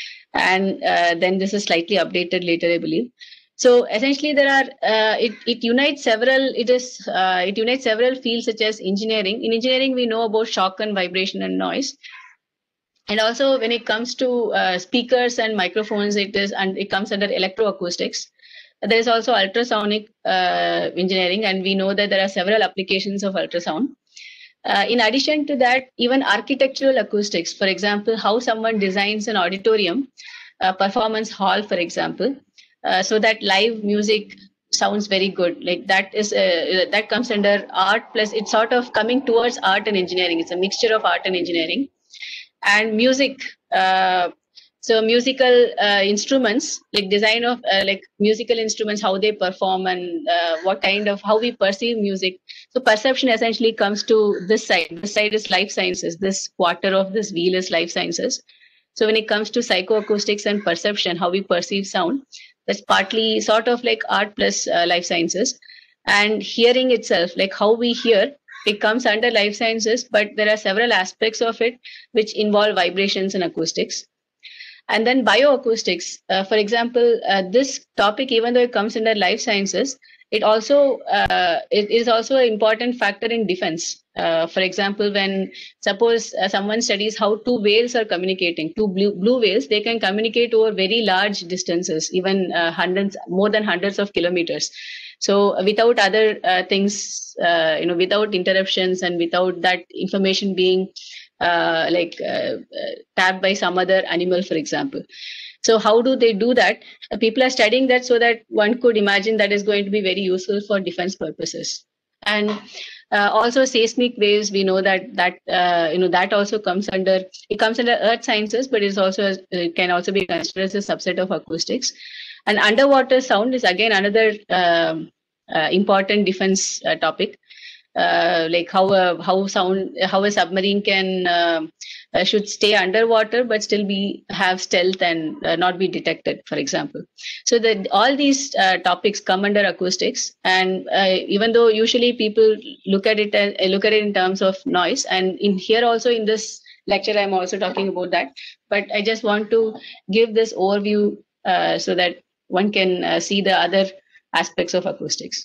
and uh, then this is slightly updated later, I believe. So essentially, there are uh, it it unites several it is uh, it unites several fields such as engineering. In engineering, we know about shock and vibration and noise. And also, when it comes to uh, speakers and microphones, it is and it comes under electroacoustics. There is also ultrasonic uh, engineering, and we know that there are several applications of ultrasound. Uh, in addition to that, even architectural acoustics, for example, how someone designs an auditorium, a performance hall, for example, uh, so that live music sounds very good. Like that is uh, that comes under art, plus it's sort of coming towards art and engineering. It's a mixture of art and engineering. And music, uh, so musical uh, instruments, like design of uh, like musical instruments, how they perform, and uh, what kind of how we perceive music. So perception essentially comes to this side. This side is life sciences. This quarter of this wheel is life sciences. So when it comes to psychoacoustics and perception, how we perceive sound, that's partly sort of like art plus uh, life sciences. And hearing itself, like how we hear, it comes under life sciences, but there are several aspects of it which involve vibrations and acoustics. And then bioacoustics, uh, for example, uh, this topic, even though it comes under life sciences, it also uh, it is also an important factor in defense. Uh, for example, when suppose uh, someone studies how two whales are communicating, two blue, blue whales, they can communicate over very large distances, even uh, hundreds, more than hundreds of kilometers. So uh, without other uh, things, uh, you know, without interruptions and without that information being uh, like uh, uh, tapped by some other animal, for example. So how do they do that? Uh, people are studying that so that one could imagine that is going to be very useful for defense purposes. And Uh, also, seismic waves, we know that that uh, you know that also comes under it comes under earth sciences, but it's also it can also be considered as a subset of acoustics. And underwater sound is again another um, uh, important defense uh, topic. Uh, like how a how sound how a submarine can uh, uh, should stay underwater but still be have stealth and uh, not be detected, for example. So that all these uh, topics come under acoustics, and uh, even though usually people look at it as, look at it in terms of noise, and in here also in this lecture I'm also talking about that, but I just want to give this overview uh, so that one can uh, see the other aspects of acoustics.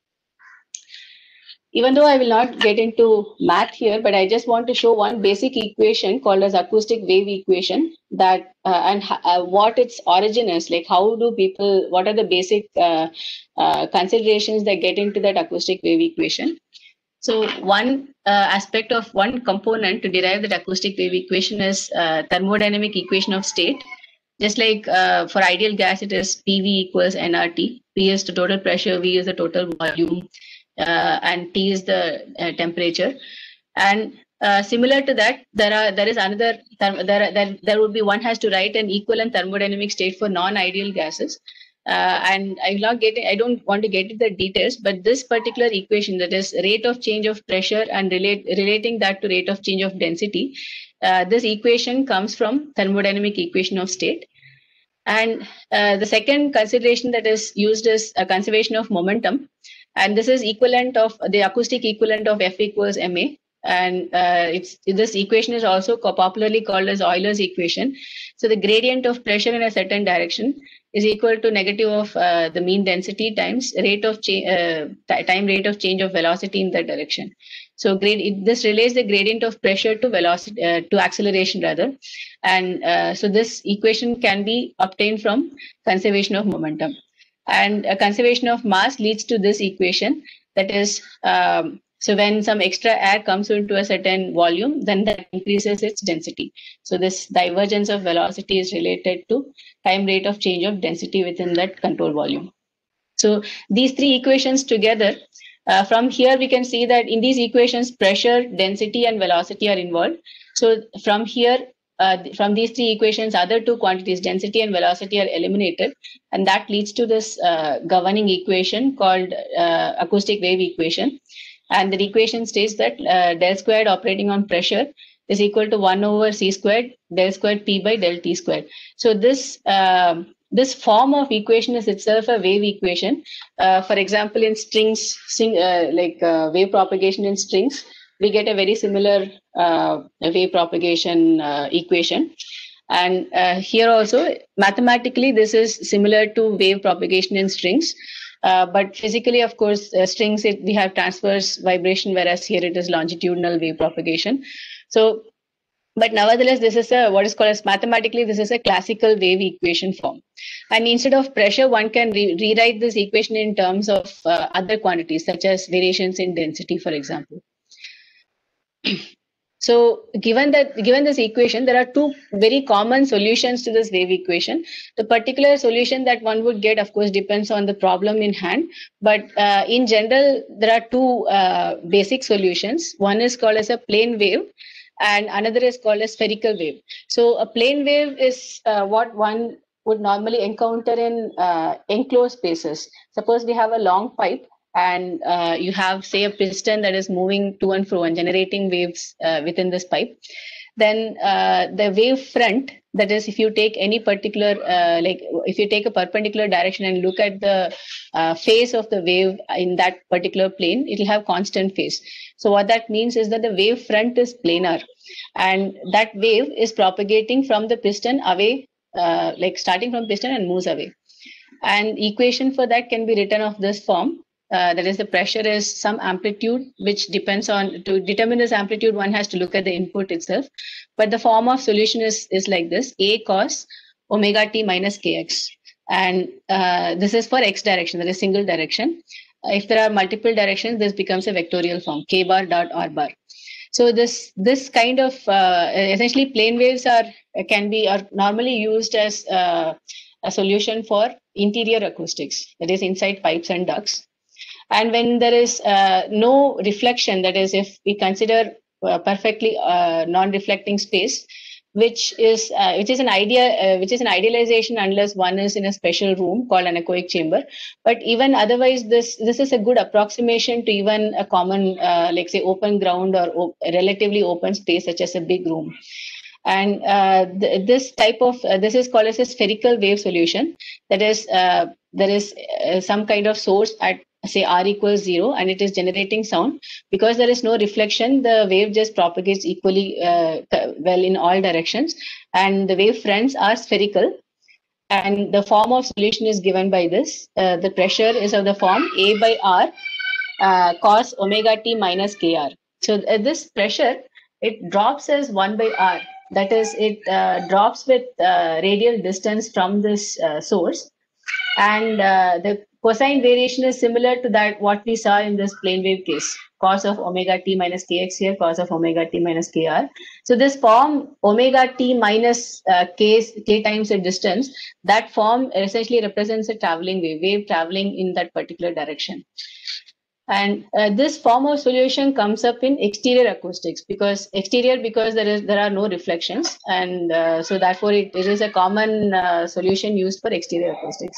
Even though I will not get into math here, but I just want to show one basic equation called as acoustic wave equation, that uh, and uh, what its origin is, like how do people, what are the basic uh, uh, considerations that get into that acoustic wave equation. So one uh, aspect of one component to derive that acoustic wave equation is uh, thermodynamic equation of state. Just like uh, for ideal gas, it is P V equals N R T. P is the total pressure, V is the total volume, uh, and T is the uh, temperature. And uh, similar to that, there are there is another there there there would be one has to write an equivalent thermodynamic state for non-ideal gases. Uh, and I will not get I don't want to get into the details, but this particular equation, that is rate of change of pressure and relate relating that to rate of change of density, uh, this equation comes from thermodynamic equation of state. And uh, the second consideration that is used is a conservation of momentum. And this is equivalent of the acoustic equivalent of F equals M A. And uh, it's this equation is also popularly called as Euler's equation. So the gradient of pressure in a certain direction is equal to negative of uh, the mean density times rate of change, uh, time rate of change of velocity in that direction. So grade, it, this relates the gradient of pressure to velocity uh, to acceleration rather, and uh, so this equation can be obtained from conservation of momentum. And a conservation of mass leads to this equation, that is, um, so when some extra air comes into a certain volume, then that increases its density. So this divergence of velocity is related to time rate of change of density within that control volume. So these three equations together, uh, from here we can see that in these equations, pressure, density, and velocity are involved. So from here, uh, from these three equations, other two quantities, density and velocity, are eliminated, and that leads to this uh, governing equation called uh, acoustic wave equation. And the equation states that uh, del squared operating on pressure is equal to one over c squared del squared p by del t squared. So this uh, this form of equation is itself a wave equation. Uh, for example, in strings, sing, uh, like uh, wave propagation in strings, we get a very similar uh, wave propagation uh, equation. And uh, here also, mathematically, this is similar to wave propagation in strings. Uh, but physically, of course, uh, strings, it, we have transverse vibration, whereas here it is longitudinal wave propagation. So, but nevertheless, this is a what is called as mathematically, this is a classical wave equation form. And instead of pressure, one can re rewrite this equation in terms of uh, other quantities, such as variations in density, for example. So given that, given this equation, there are two very common solutions to this wave equation. The particular solution that one would get, of course, depends on the problem in hand. But uh, in general, there are two uh, basic solutions. One is called as a plane wave, and another is called a spherical wave. So a plane wave is uh, what one would normally encounter in uh, enclosed spaces. Suppose we have a long pipe, and uh, you have, say, a piston that is moving to and fro and generating waves uh, within this pipe. Then uh, the wave front, that is, if you take any particular, uh, like if you take a perpendicular direction and look at the uh, phase of the wave in that particular plane, it will have constant phase. So what that means is that the wave front is planar, and that wave is propagating from the piston away, uh, like starting from piston and moves away. And equation for that can be written of this form. Uh, that is, the pressure is some amplitude, which depends on, to determine this amplitude, one has to look at the input itself. But the form of solution is, is like this, A cos omega t minus kx. And uh, this is for x direction, that is single direction. If there are multiple directions, this becomes a vectorial form, k bar dot r bar. So this this kind of uh, essentially plane waves are can be are normally used as uh, a solution for interior acoustics, that is inside pipes and ducts. And when there is uh, no reflection, that is, if we consider uh, perfectly uh, non-reflecting space, which is uh, which is an idea, uh, which is an idealization unless one is in a special room called an anechoic chamber. But even otherwise, this this is a good approximation to even a common, uh, like say, open ground or op- relatively open space, such as a big room. And uh, th- this type of uh, this is called as a spherical wave solution. That is, uh, there is uh, some kind of source at say r equals zero, and it is generating sound. Because there is no reflection, the wave just propagates equally uh, well in all directions, and the wave fronts are spherical. And the form of solution is given by this. Uh, the pressure is of the form A by R uh, cos omega t minus kr. So uh, this pressure, it drops as one by r. That is, it uh, drops with uh, radial distance from this uh, source. And uh, the cosine variation is similar to that what we saw in this plane wave case, cos of omega t minus kx here, cos of omega t minus kr. So this form omega t minus uh, k, k times the distance, that form essentially represents a traveling wave, wave traveling in that particular direction. And uh, this form of solution comes up in exterior acoustics, because exterior because there is there are no reflections, and uh, so therefore it, it is a common uh, solution used for exterior acoustics.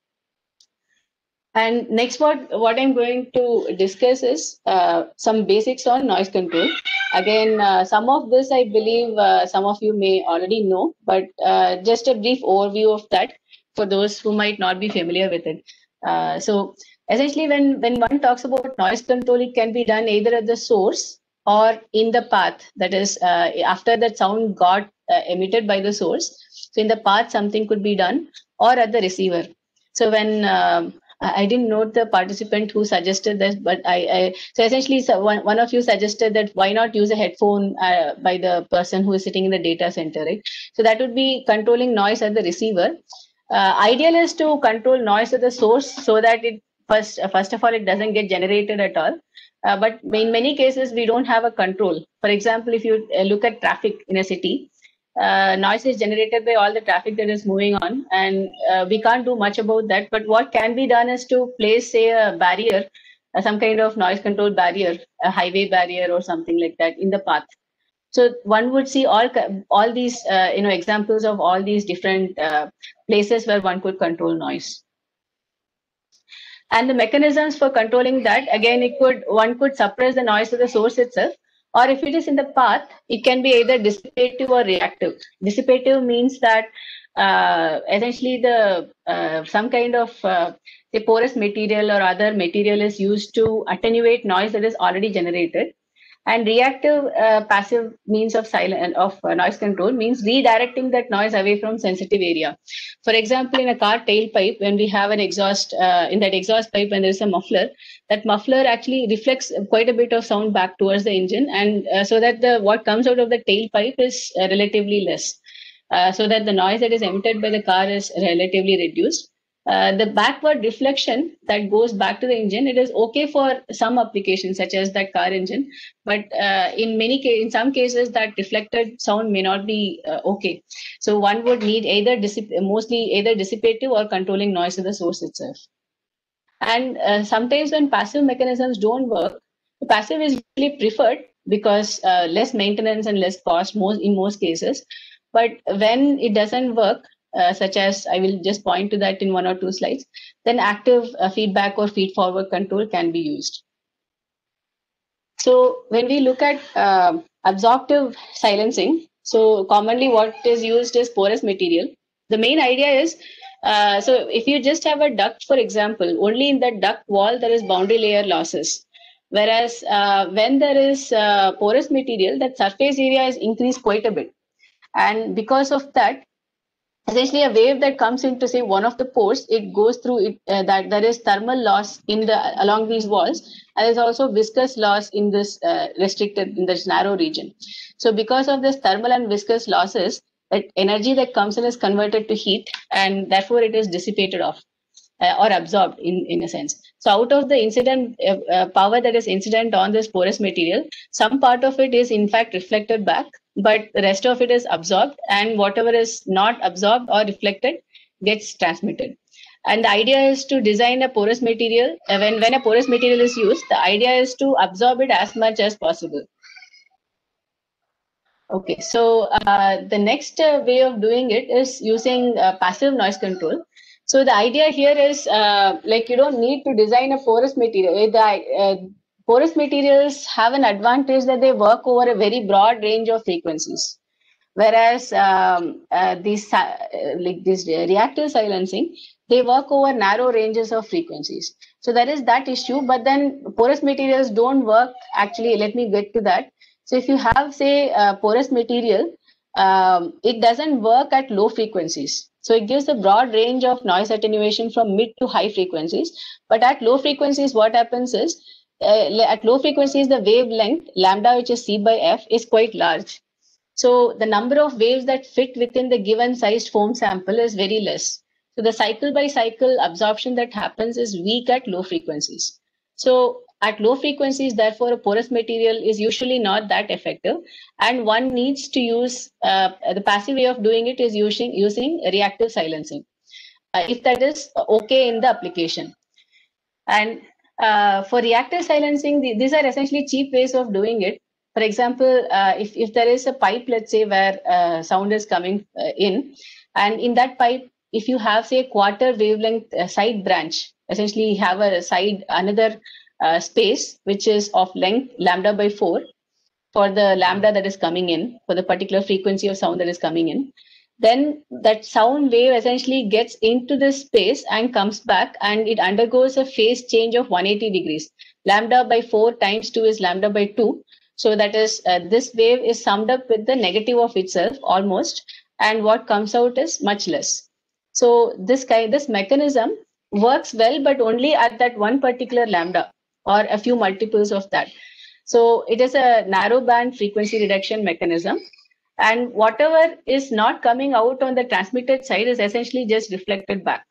And next, what what I'm going to discuss is uh, some basics on noise control. Again, uh, some of this I believe uh, some of you may already know, but uh, just a brief overview of that for those who might not be familiar with it. Uh, so essentially, when when one talks about noise control, it can be done either at the source or in the path. That is, uh, after that sound got uh, emitted by the source, so in the path something could be done, or at the receiver. So when um, I didn't note the participant who suggested this, but I, I so essentially so one, one of you suggested that why not use a headphone uh, by the person who is sitting in the data center, right? So that would be controlling noise at the receiver. Uh, ideal is to control noise at the source so that it first, uh, first of all, it doesn't get generated at all. Uh, but in many cases, we don't have a control. For example, if you uh, look at traffic in a city, uh, noise is generated by all the traffic that is moving on, and uh, we can't do much about that. But what can be done is to place, say, a barrier, uh, some kind of noise control barrier, a highway barrier or something like that in the path. So one would see all all these uh, you know examples of all these different uh, places where one could control noise. And the mechanisms for controlling that, again, it could one could suppress the noise of the source itself, or if it is in the path, it can be either dissipative or reactive. Dissipative means that uh, essentially the uh, some kind of uh, the porous material or other material is used to attenuate noise that is already generated. And reactive uh, passive means of silent of uh, noise control means redirecting that noise away from sensitive area. For example, in a car tailpipe, when we have an exhaust, uh, in that exhaust pipe, when there is a muffler, that muffler actually reflects quite a bit of sound back towards the engine, and uh, so that the what comes out of the tailpipe is uh, relatively less, uh, so that the noise that is emitted by the car is relatively reduced. Uh, the backward reflection that goes back to the engine, it is okay for some applications such as that car engine, but uh, in many ca- in some cases that reflected sound may not be uh, okay. So one would need either dissip- mostly either dissipative or controlling noise of the source itself. And uh, sometimes when passive mechanisms don't work, the passive is usually preferred because uh, less maintenance and less cost most in most cases. But when it doesn't work, uh, such as I will just point to that in one or two slides, then active uh, feedback or feed forward control can be used. So when we look at uh, absorptive silencing, so commonly what is used is porous material. The main idea is, uh, so if you just have a duct, for example, only in that duct wall there is boundary layer losses. Whereas uh, when there is uh, porous material, that surface area is increased quite a bit. And because of that, essentially a wave that comes into say one of the pores, it goes through it, uh, that there is thermal loss in the along these walls, and there's also viscous loss in this uh, restricted in this narrow region. So because of this thermal and viscous losses, that energy that comes in is converted to heat, and therefore it is dissipated off uh, or absorbed in, in a sense. So out of the incident uh, uh, power that is incident on this porous material, some part of it is in fact reflected back, but the rest of it is absorbed, and whatever is not absorbed or reflected gets transmitted. And the idea is to design a porous material. Uh, when, when a porous material is used, the idea is to absorb it as much as possible. Okay, so uh, the next uh, way of doing it is using uh, passive noise control. So the idea here is uh, like you don't need to design a porous material. The uh, porous materials have an advantage that they work over a very broad range of frequencies, whereas um, uh, these uh, like this reactive silencing, they work over narrow ranges of frequencies. So there is that issue, but then porous materials don't work actually. Let me get to that. So if you have, say, a porous material, um, it doesn't work at low frequencies. So it gives a broad range of noise attenuation from mid to high frequencies. But at low frequencies, what happens is, uh, at low frequencies, the wavelength, lambda, which is C by F, is quite large. So the number of waves that fit within the given sized foam sample is very less. So the cycle by cycle absorption that happens is weak at low frequencies. So at low frequencies, therefore, a porous material is usually not that effective, and one needs to use uh, the passive way of doing it is using using reactive silencing, uh, if that is okay in the application. And uh, for reactive silencing, the, these are essentially cheap ways of doing it. For example, uh, if if there is a pipe, let's say, where uh, sound is coming uh, in, and in that pipe, if you have, say, quarter wavelength uh, side branch, essentially you have a side another uh, space which is of length lambda by four for the lambda that is coming in, for the particular frequency of sound that is coming in, then that sound wave essentially gets into this space and comes back, and it undergoes a phase change of one hundred eighty degrees. Lambda by four times two is lambda by two. So that is, uh, this wave is summed up with the negative of itself almost, and what comes out is much less. So this kind, this mechanism works well, but only at that one particular lambda or a few multiples of that. So it is a narrow band frequency reduction mechanism. And whatever is not coming out on the transmitted side is essentially just reflected back.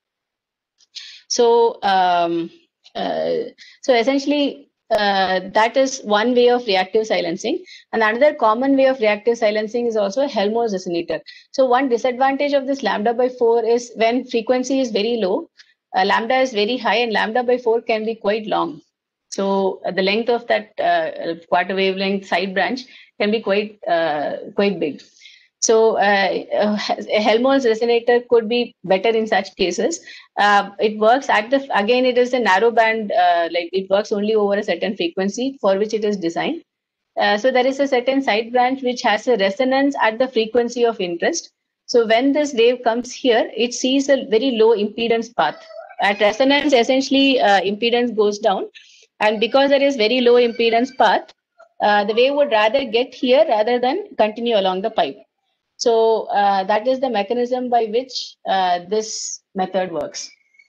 So, um, uh, so essentially, uh, that is one way of reactive silencing. And another common way of reactive silencing is also a Helmholtz resonator. So one disadvantage of this lambda by four is when frequency is very low, uh, lambda is very high, and lambda by four can be quite long. So uh, the length of that uh, quarter wavelength side branch can be quite uh, quite big. So uh, a Helmholtz resonator could be better in such cases. Uh, it works at the, again, it is a narrow band, uh, like it works only over a certain frequency for which it is designed. Uh, so there is a certain side branch which has a resonance at the frequency of interest. So when this wave comes here, it sees a very low impedance path. At resonance, essentially uh, impedance goes down. And because there is very low impedance path, uh, the wave would rather get here rather than continue along the pipe. So uh, that is the mechanism by which uh, this method works.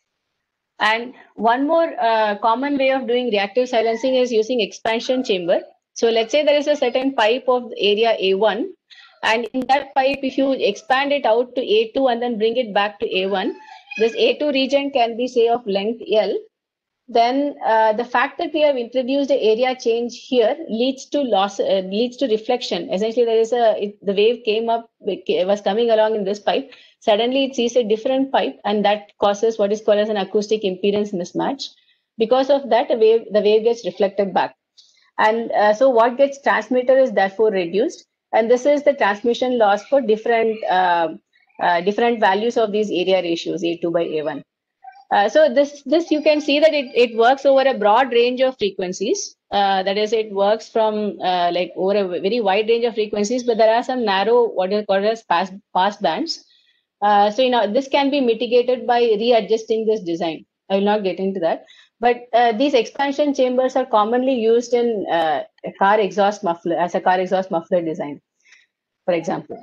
And one more uh, common way of doing reactive silencing is using expansion chamber. So let's say there is a certain pipe of area A one, and in that pipe, if you expand it out to A two and then bring it back to A one, this A two region can be, say, of length L. Then uh, the fact that we have introduced the area change here leads to loss, uh, leads to reflection. Essentially, there is a it, the wave came up, it was coming along in this pipe. Suddenly, it sees a different pipe, and that causes what is called as an acoustic impedance mismatch. Because of that, a wave the wave gets reflected back, and uh, so what gets transmitted is therefore reduced. And this is the transmission loss for different uh, uh, different values of these area ratios, A two by A one. Uh, so this this you can see that it, it works over a broad range of frequencies. Uh, that is, it works from uh, like over a very wide range of frequencies, but there are some narrow what is called as pass pass bands. Uh, so you know this can be mitigated by readjusting this design. I will not get into that, but uh, these expansion chambers are commonly used in uh, a car exhaust muffler as a car exhaust muffler design, for example.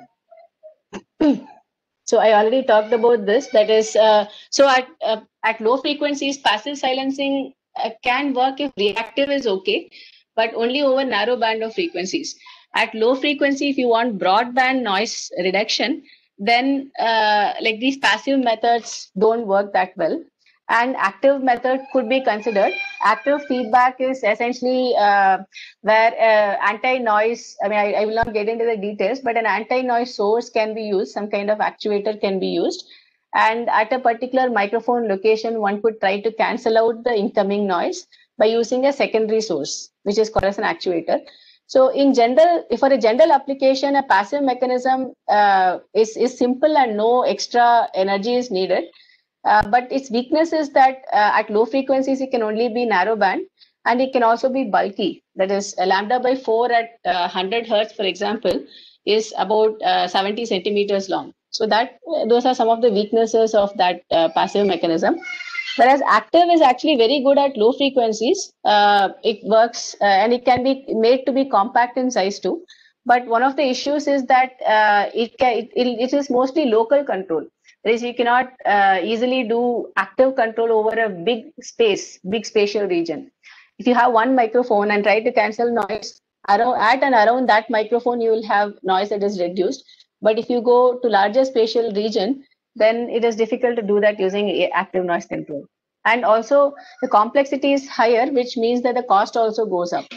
So I already talked about this. That is, uh, so at uh, at low frequencies, passive silencing uh, can work if reactive is okay, but only over narrow band of frequencies. At low frequency, if you want broadband noise reduction, then uh, like these passive methods don't work that well. And active method could be considered. Active feedback is essentially uh, where uh, anti-noise, I mean, I, I will not get into the details, but an anti-noise source can be used, some kind of actuator can be used. And at a particular microphone location, one could try to cancel out the incoming noise by using a secondary source, which is called as an actuator. So in general, for a general application, a passive mechanism uh, is, is simple and no extra energy is needed. Uh, but its weakness is that uh, at low frequencies, it can only be narrow band, and it can also be bulky. That is, uh, lambda by four at uh, one hundred hertz, for example, is about uh, seventy centimeters long. So that uh, those are some of the weaknesses of that uh, passive mechanism. Whereas active is actually very good at low frequencies. Uh, it works uh, and it can be made to be compact in size too. But one of the issues is that uh, it, can, it, it is mostly local control. That is, you cannot uh, easily do active control over a big space, big spatial region. If you have one microphone and try to cancel noise, around, at and around that microphone, you will have noise that is reduced. But if you go to larger spatial region, then it is difficult to do that using active noise control. And also the complexity is higher, which means that the cost also goes up.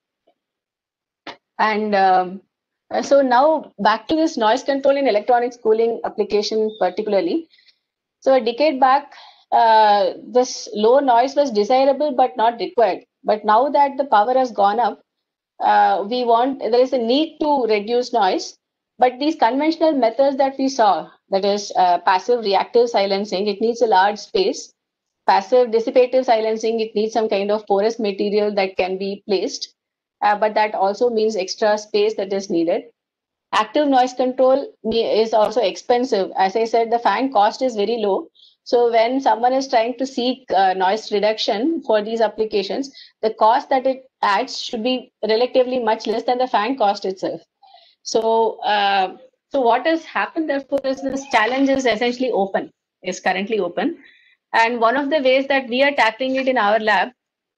And um, so now back to this noise control in electronics cooling application particularly. So a decade back, uh, this low noise was desirable but not required. But now that the power has gone up, uh, we want, there is a need to reduce noise. But these conventional methods that we saw, that is uh, passive reactive silencing, it needs a large space. Passive dissipative silencing, it needs some kind of porous material that can be placed, uh, but that also means extra space that is needed. Active noise control is also expensive. As I said, the fan cost is very low. So when someone is trying to seek uh, noise reduction for these applications, the cost that it adds should be relatively much less than the fan cost itself. So, uh, so what has happened therefore is this challenge is essentially open, is currently open. And one of the ways that we are tackling it in our lab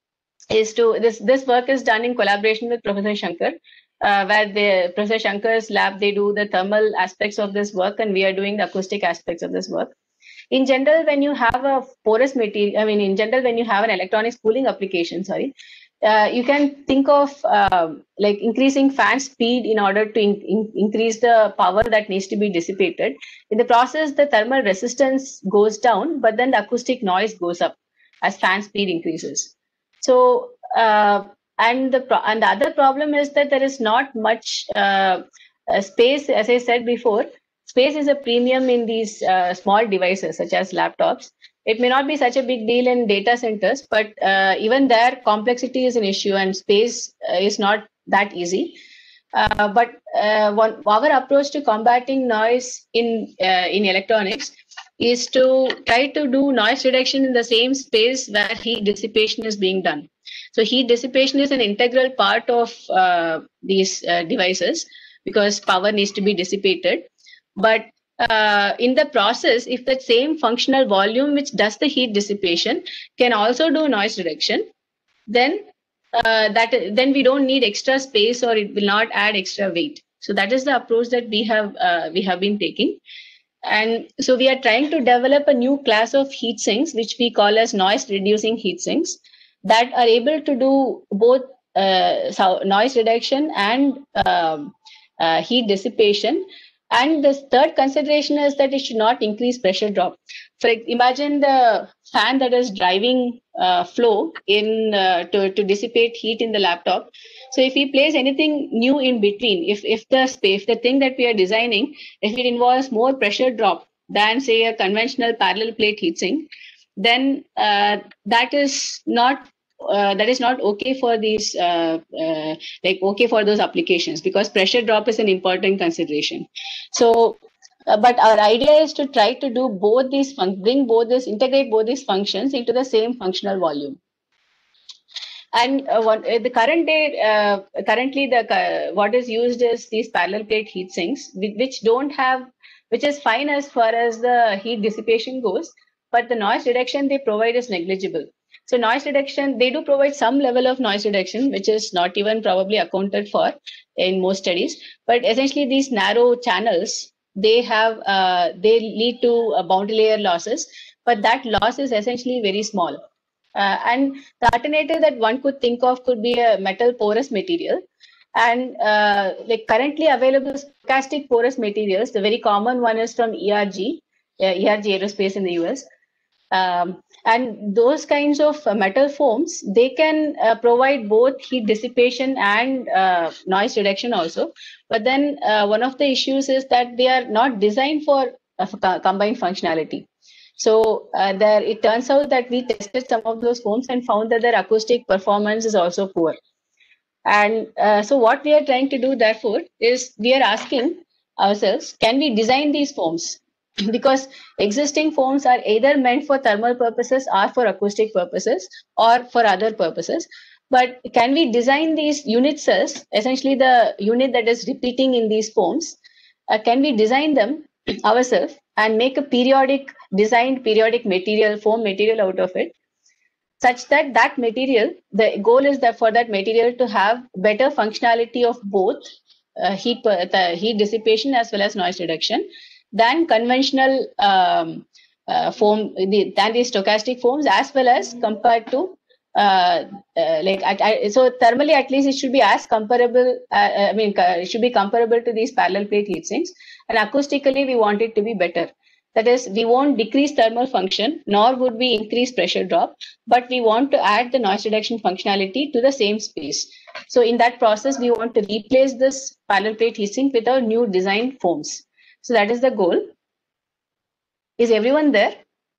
is to, this, this work is done in collaboration with Professor Shankar, uh, where the Professor Shankar's lab, they do the thermal aspects of this work and we are doing the acoustic aspects of this work. In general, when you have a porous material, I mean, in general, when you have an electronics cooling application, sorry, uh, you can think of uh, like increasing fan speed in order to in, in, increase the power that needs to be dissipated. In the process, the thermal resistance goes down, but then the acoustic noise goes up as fan speed increases. So, uh, and the and the other problem is that there is not much uh, uh, space, as I said before. Space is a premium in these uh, small devices such as laptops. It may not be such a big deal in data centers, but uh, even there, complexity is an issue and space uh, is not that easy. Uh, but uh, one, our approach to combating noise in uh, in electronics is to try to do noise reduction in the same space where heat dissipation is being done. So heat dissipation is an integral part of uh, these uh, devices because power needs to be dissipated. But uh, in the process, if that same functional volume which does the heat dissipation can also do noise reduction, then uh, that then we don't need extra space or it will not add extra weight. So that is the approach that we have uh, we have been taking. And so we are trying to develop a new class of heat sinks, which we call as noise reducing heat sinks, that are able to do both uh, so noise reduction and um, uh, heat dissipation. And the third consideration is that it should not increase pressure drop. For imagine the fan that is driving uh, flow in uh, to, to dissipate heat in the laptop. So if we place anything new in between, if if the space, the thing that we are designing, if it involves more pressure drop than say a conventional parallel plate heatsink, then uh, that is not uh, that is not okay for these uh, uh, like okay for those applications, because pressure drop is an important consideration. So uh, but our idea is to try to do both these fun- bring both this integrate both these functions into the same functional volume. And uh, what, uh, the current day, uh, currently the uh, what is used is these parallel plate heat sinks, which don't have, which is fine as far as the heat dissipation goes, but the noise reduction they provide is negligible. So noise reduction, they do provide some level of noise reduction, which is not even probably accounted for in most studies. But essentially, these narrow channels, they have, uh, they lead to uh, boundary layer losses, but that loss is essentially very small. Uh, and the alternative that one could think of could be a metal porous material. And uh, like currently available stochastic porous materials, the very common one is from E R G. uh, E R G Aerospace in the U S. Um, and those kinds of uh, metal foams, they can uh, provide both heat dissipation and uh, noise reduction also. But then uh, one of the issues is that they are not designed for uh, co- combined functionality. So uh, there, it turns out that we tested some of those foams and found that their acoustic performance is also poor. And uh, so what we are trying to do, therefore, is we are asking ourselves, can we design these foams? Because existing foams are either meant for thermal purposes or for acoustic purposes or for other purposes. But can we design these unit cells, essentially the unit that is repeating in these foams, uh, can we design them ourselves and make a periodic, designed periodic material, foam material out of it, such that that material, the goal is that for that material to have better functionality of both uh, heat, the heat dissipation as well as noise reduction than conventional um, uh, foam, the, than the stochastic foams, as well as compared to uh, uh, like at, at, so thermally at least it should be as comparable. Uh, I mean, it should be comparable to these parallel plate heat sinks, and acoustically we want it to be better. That is, we won't decrease thermal function, nor would we increase pressure drop, but we want to add the noise reduction functionality to the same space. So in that process, we want to replace this parallel plate heatsink with our new design foams. So that is the goal. Is everyone there?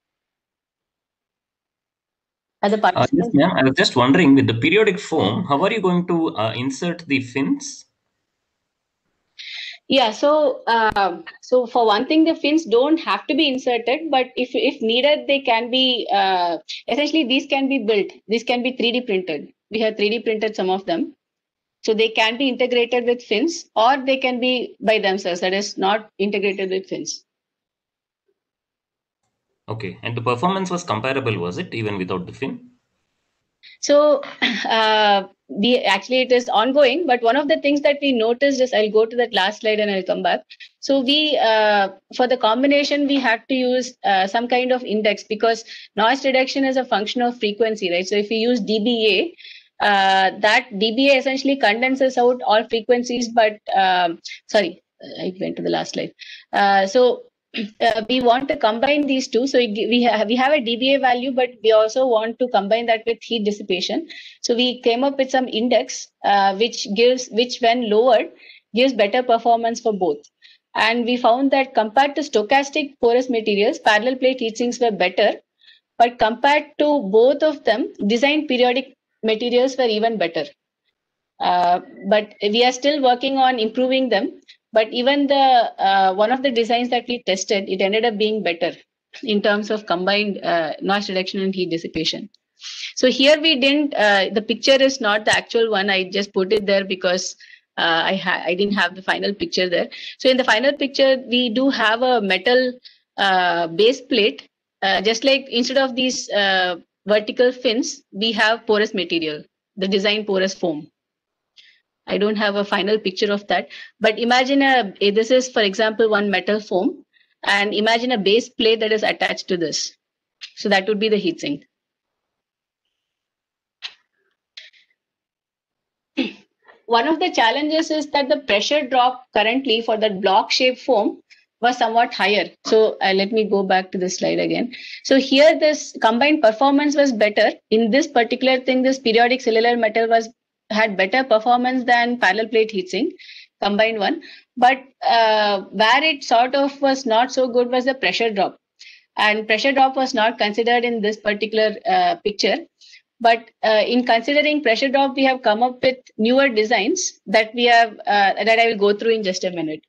Are the Uh, yes, participants? ma'am. I was just wondering, with the periodic foam, how are you going to uh, insert the fins? Yeah, so uh, so for one thing, the fins don't have to be inserted, but if if needed, they can be uh, essentially these can be built. These can be three D printed. We have three D printed some of them, so they can be integrated with fins, or they can be by themselves. That is not integrated with fins. Okay, and the performance was comparable, was it, even without the fin? So uh, we actually it is ongoing, but one of the things that we noticed is, I'll go to that last slide and I'll come back. So we uh, for the combination we had to use uh, some kind of index, because noise reduction is a function of frequency, right? So if we use D B A, uh, that D B A essentially condenses out all frequencies, but um, sorry, I went to the last slide. Uh, so uh, we want to combine these two. So we have we have a D B A value, but we also want to combine that with heat dissipation. So we came up with some index uh, which gives which when lowered gives better performance for both. And we found that compared to stochastic porous materials, parallel plate heat sinks were better, but compared to both of them, designed periodic materials were even better. Uh, but we are still working on improving them. But even the uh, one of the designs that we tested, it ended up being better in terms of combined uh, noise reduction and heat dissipation. So here we didn't. Uh, the picture is not the actual one. I just put it there because uh, I ha- I didn't have the final picture there. So in the final picture, we do have a metal uh, base plate. Uh, just like instead of these uh, vertical fins, we have porous material, the design porous foam. I don't have a final picture of that, but imagine a, this is, for example, one metal foam, and imagine a base plate that is attached to this. So that would be the heatsink. One of the challenges is that the pressure drop currently for that block shaped foam was somewhat higher. So uh, let me go back to this slide again. So here this combined performance was better. In this particular thing, this periodic cellular metal was had better performance than parallel plate heatsink, combined one. But uh, where it sort of was not so good was the pressure drop. And pressure drop was not considered in this particular uh, picture. But uh, in considering pressure drop, we have come up with newer designs that we have uh, that I will go through in just a minute.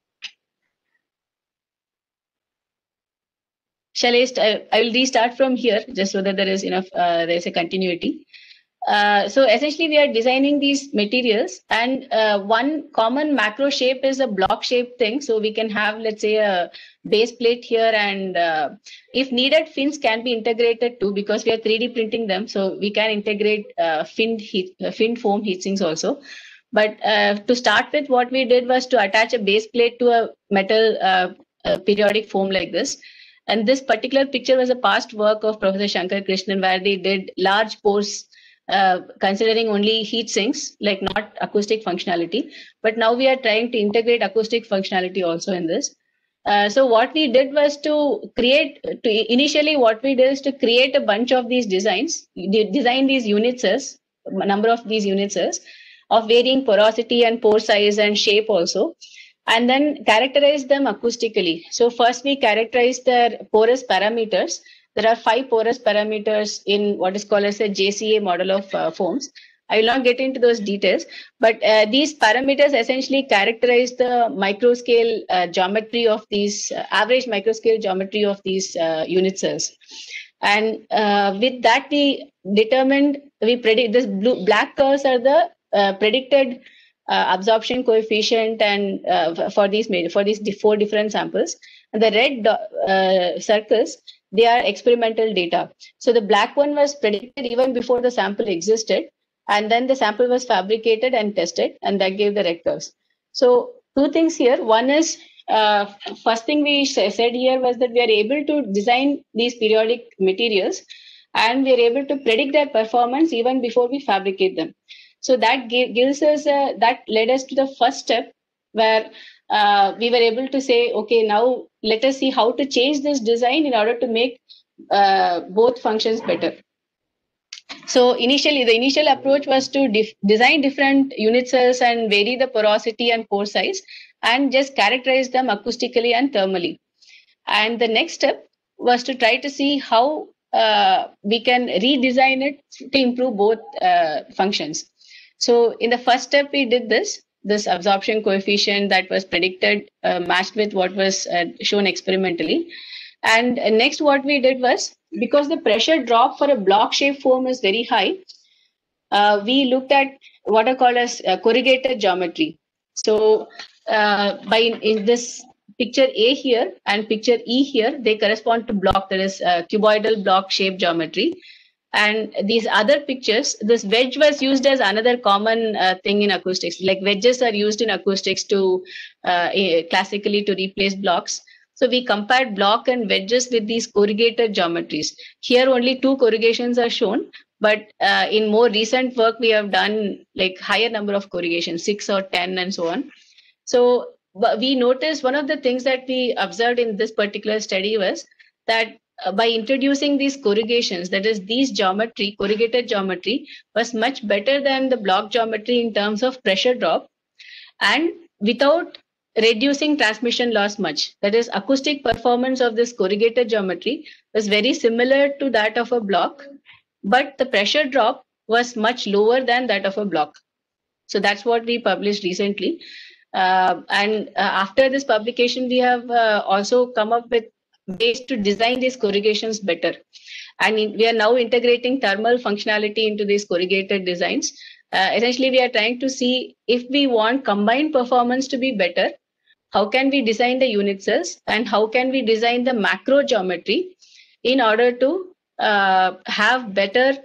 Shall I, st- I will restart from here just so that there is enough, uh, there is a continuity. Uh, so essentially we are designing these materials, and uh, one common macro shape is a block shape thing. So we can have, let's say, a base plate here, and uh, if needed, fins can be integrated too, because we are three D printing them. So we can integrate uh, fin heat, uh, fin foam heat sinks also. But uh, to start with, what we did was to attach a base plate to a metal uh, uh, periodic foam like this. And this particular picture was a past work of Professor Shankar Krishnan, where they did large pores uh, considering only heat sinks, like not acoustic functionality. But now we are trying to integrate acoustic functionality also in this. Uh, so what we did was to create, to initially what we did is to create a bunch of these designs, de- design these unit cells, a number of these unit cells of varying porosity and pore size and shape also, and then characterize them acoustically. So first we characterize their porous parameters. There are five porous parameters in what is called as a J C A model of uh, foams. I will not get into those details, but uh, these parameters essentially characterize the microscale uh, geometry of these, uh, average microscale geometry of these uh, unit cells. And uh, with that, we determined, we predict this blue, black curves are the uh, predicted uh, absorption coefficient and uh, for these for these four different samples. And the red uh, circles, they are experimental data. So the black one was predicted even before the sample existed. And then the sample was fabricated and tested, and that gave the red curves. So two things here. One is, uh, first thing we said here was that we are able to design these periodic materials, and we are able to predict their performance even before we fabricate them. So that gave, gives us, a, that led us to the first step where uh, we were able to say, okay, now let us see how to change this design in order to make uh, both functions better. So initially, the initial approach was to def- design different unit cells and vary the porosity and pore size, and just characterize them acoustically and thermally. And the next step was to try to see how uh, we can redesign it to improve both uh, functions. So in the first step, we did this, this absorption coefficient that was predicted uh, matched with what was uh, shown experimentally. And next, what we did was, because the pressure drop for a block shape foam is very high, uh, we looked at what are called as uh, corrugated geometry. So uh, by in, in this picture A here and picture E here, they correspond to block, that is uh, cuboidal block shape geometry. And these other pictures, this wedge was used as another common uh, thing in acoustics. Like wedges are used in acoustics to uh, classically to replace blocks. So we compared block and wedges with these corrugated geometries. Here only two corrugations are shown, but uh, in more recent work we have done like higher number of corrugations, six or ten and so on. So we noticed one of the things that we observed in this particular study was that uh, by introducing these corrugations, that is these geometry, corrugated geometry was much better than the block geometry in terms of pressure drop, and without reducing transmission loss much. That is, acoustic performance of this corrugated geometry was very similar to that of a block, but the pressure drop was much lower than that of a block. So that's what we published recently. Uh, and uh, after this publication, we have uh, also come up with ways to design these corrugations better. And in, we are now integrating thermal functionality into these corrugated designs. Uh, essentially, we are trying to see if we want combined performance to be better, how can we design the unit cells, and how can we design the macro geometry in order to uh, have better,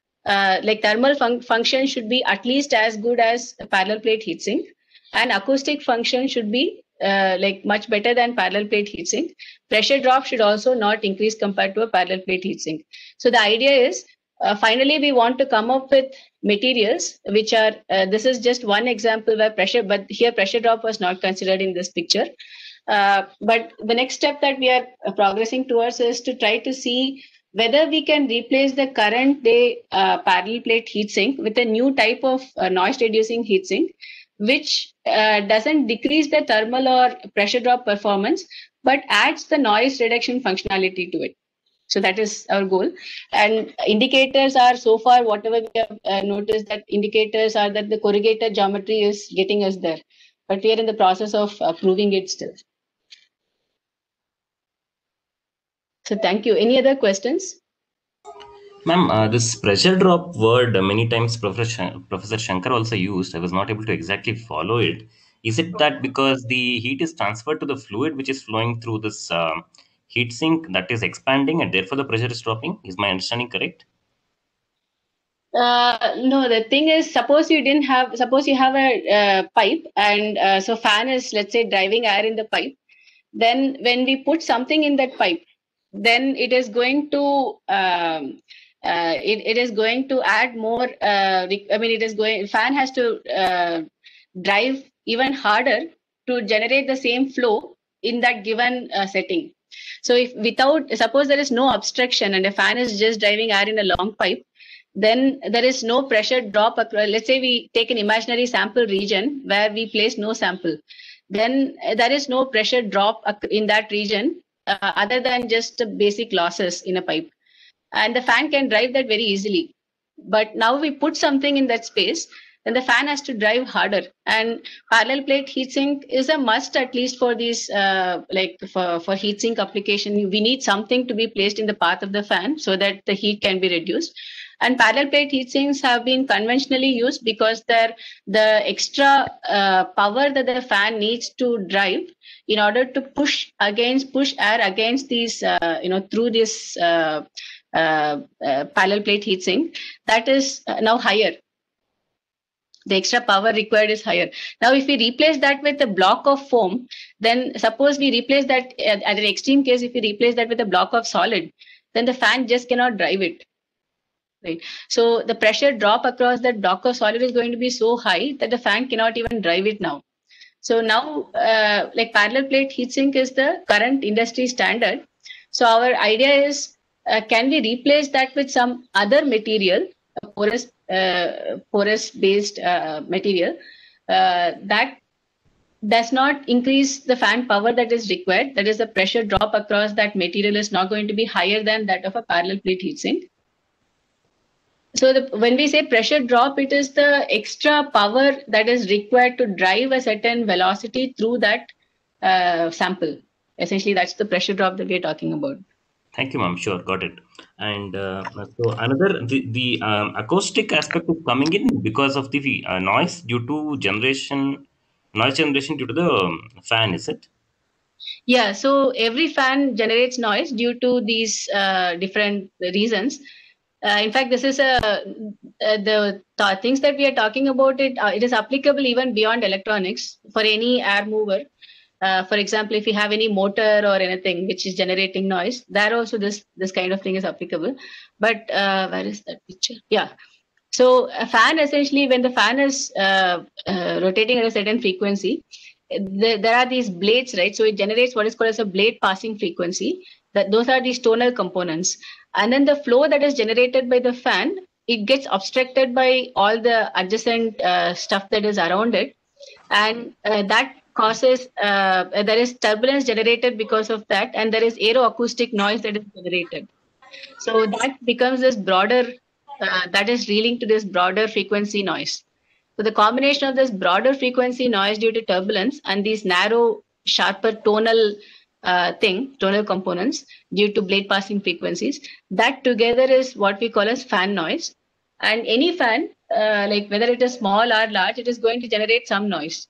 uh, like thermal fun- function should be at least as good as parallel plate heatsink, and acoustic function should be uh, like much better than parallel plate heatsink. Pressure drop should also not increase compared to a parallel plate heatsink. So the idea is, uh, finally, we want to come up with materials which are, uh, this is just one example where pressure, but here pressure drop was not considered in this picture. Uh, but the next step that we are progressing towards is to try to see whether we can replace the current day uh, parallel plate heatsink with a new type of uh, noise reducing heatsink, which uh, doesn't decrease the thermal or pressure drop performance, but adds the noise reduction functionality to it. So that is our goal. And indicators are, so far, whatever we have uh, noticed, that indicators are that the corrugated geometry is getting us there. But we are in the process of uh, proving it still. So thank you. Any other questions? Ma'am, uh, this pressure drop word uh, many times Professor, Sh- Professor Shankar also used. I was not able to exactly follow it. Is it that because the heat is transferred to the fluid which is flowing through this um, heat sink that is expanding and therefore the pressure is dropping? Is my understanding correct? Uh, no, the thing is, suppose you didn't have, suppose you have a uh, pipe, and uh, so fan is, let's say, driving air in the pipe. Then when we put something in that pipe, then it is going to, um, uh, it, it is going to add more, uh, I mean, it is going, fan has to uh, drive even harder to generate the same flow in that given uh, setting. So if without, suppose there is no obstruction and a fan is just driving air in a long pipe, then there is no pressure drop across. Let's say we take an imaginary sample region where we place no sample, then there is no pressure drop in that region uh, other than just basic losses in a pipe. And the fan can drive that very easily. But now we put something in that space, then the fan has to drive harder. And parallel plate heatsink is a must, at least for these, uh, like for, for heatsink application. We need something to be placed in the path of the fan so that the heat can be reduced. And parallel plate heatsinks have been conventionally used because they're the extra uh, power that the fan needs to drive in order to push against, push air against these, uh, you know, through this uh, uh, uh, parallel plate heatsink, that is uh, now higher. The extra power required is higher. Now, if we replace that with a block of foam, then suppose we replace that at, at an extreme case, if we replace that with a block of solid, then the fan just cannot drive it. Right. So the pressure drop across that block of solid is going to be so high that the fan cannot even drive it now. So now, uh, like parallel plate heatsink is the current industry standard. So our idea is, uh, can we replace that with some other material, a porous, uh, porous-based uh, material uh, that does not increase the fan power that is required. That is, the pressure drop across that material is not going to be higher than that of a parallel plate heatsink. So the, when we say pressure drop, it is the extra power that is required to drive a certain velocity through that uh, sample. Essentially, that's the pressure drop that we're talking about. Thank you, ma'am. Sure, got it. And uh, so another, the, the um, acoustic aspect is coming in because of the uh, noise due to generation, noise generation due to the um, fan, is it? Yeah, so every fan generates noise due to these uh, different reasons. Uh, in fact, this is a uh, the th things that we are talking about. It uh, it is applicable even beyond electronics for any air mover. Uh, for example, if you have any motor or anything which is generating noise, there also this this kind of thing is applicable. But uh, where is that picture? Yeah. So a fan, essentially, when the fan is uh, uh, rotating at a certain frequency, the, there are these blades, right? So it generates what is called as a blade passing frequency. That those are these tonal components. And then the flow that is generated by the fan, it gets obstructed by all the adjacent uh, stuff that is around it. And uh, that causes, uh, there is turbulence generated because of that. And there is aeroacoustic noise that is generated. So that becomes this broader, uh, that is leading to this broader frequency noise. So the combination of this broader frequency noise due to turbulence and these narrow, sharper tonal uh, thing, tonal components due to blade passing frequencies, that together is what we call as fan noise. And any fan, uh, like whether it is small or large, it is going to generate some noise.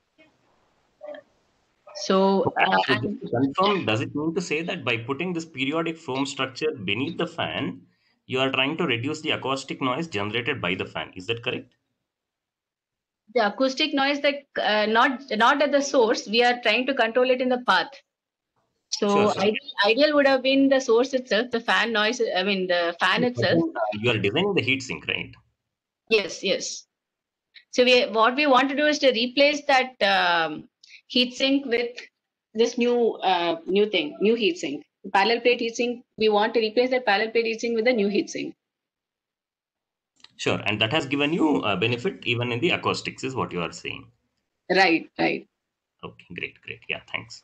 So, okay. uh, so just to confirm, does it mean to say that by putting this periodic foam structure beneath the fan, you are trying to reduce the acoustic noise generated by the fan? Is that correct? The acoustic noise that uh, not not at the source, we are trying to control it in the path. So sure, sure. Ideal, ideal would have been the source itself, the fan noise. I mean, the fan itself. Then, uh, you are designing the heat sink, right? Yes, yes. So we what we want to do is to replace that um, heat sink with this new uh, new thing, new heat sink, parallel plate heat sink. We want to replace that parallel plate heat sink with a new heat sink. Sure, and that has given you a benefit even in the acoustics, is what you are saying. Right, right. Okay, great, great. Yeah, thanks.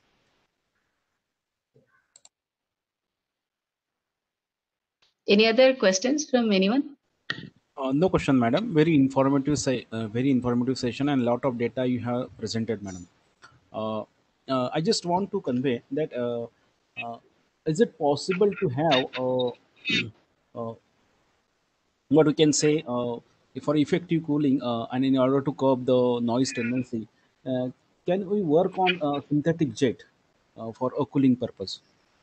Any other questions from anyone? Uh, no question, madam. Very informative, say, uh, very informative session, and a lot of data you have presented, madam. Uh, uh, I just want to convey that uh, uh, is it possible to have uh, uh, what we can say uh, for effective cooling uh, and in order to curb the noise tendency, uh, can we work on uh, synthetic jet uh, for a cooling purpose?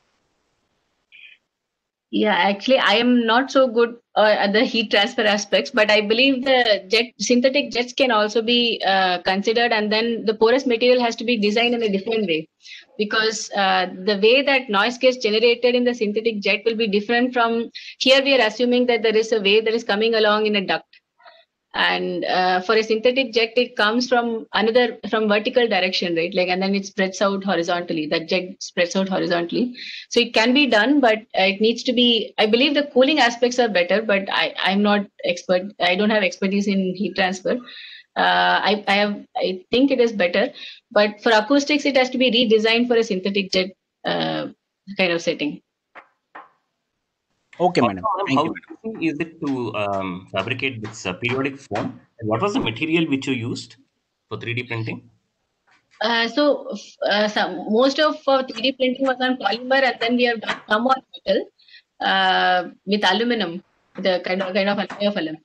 Yeah, actually, I am not so good uh, at the heat transfer aspects, but I believe the jet synthetic jets can also be uh, considered, and then the porous material has to be designed in a different way, because uh, the way that noise gets generated in the synthetic jet will be different from here. We are assuming that there is a wave that is coming along in a duct, And uh, for a synthetic jet, it comes from another from vertical direction, right? Like, and then it spreads out horizontally. That jet spreads out horizontally. So it can be done, but uh, it needs to be. I believe the cooling aspects are better, but I I'm not expert. I don't have expertise in heat transfer. Uh, I I have I think it is better, but for acoustics, it has to be redesigned for a synthetic jet uh, kind of setting. Okay, Also, madam. ma'am, Thank how you, madam. easy is it to um, fabricate this uh, periodic foam? And what was the material which you used for three D printing? Uh, so uh, some most of uh, three D printing was on polymer, and then we have done some on metal uh, with aluminum, the kind of kind of alloy of aluminum.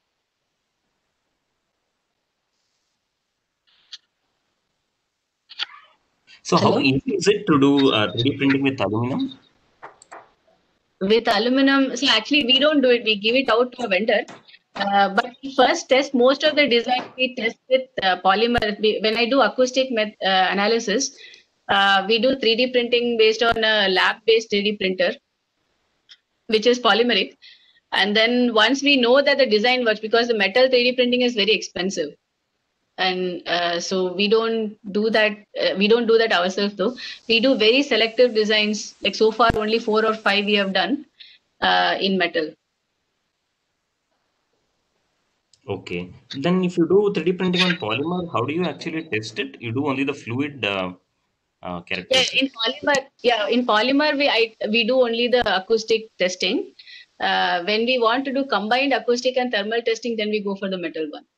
So how Hello? easy is it to do uh, three D printing with aluminum? With aluminum, so actually we don't do it. We give it out to a vendor. Uh, but we first test most of the design. We test with uh, polymer. We, when I do acoustic met, uh, analysis, uh, we do three D printing based on a lab-based three D printer, which is polymeric. And then once we know that the design works, because the metal three D printing is very expensive, and uh, so we don't do that. Uh, we don't do that ourselves, though. We do very selective designs. Like so far, only four or five we have done uh, in metal. Okay. Then if you do three D printing on polymer, how do you actually test it? You do only the fluid uh, uh, Yeah, in characteristics. polymer, yeah, in polymer we I, we do only the acoustic testing. Uh, when we want to do combined acoustic and thermal testing, then we go for the metal one.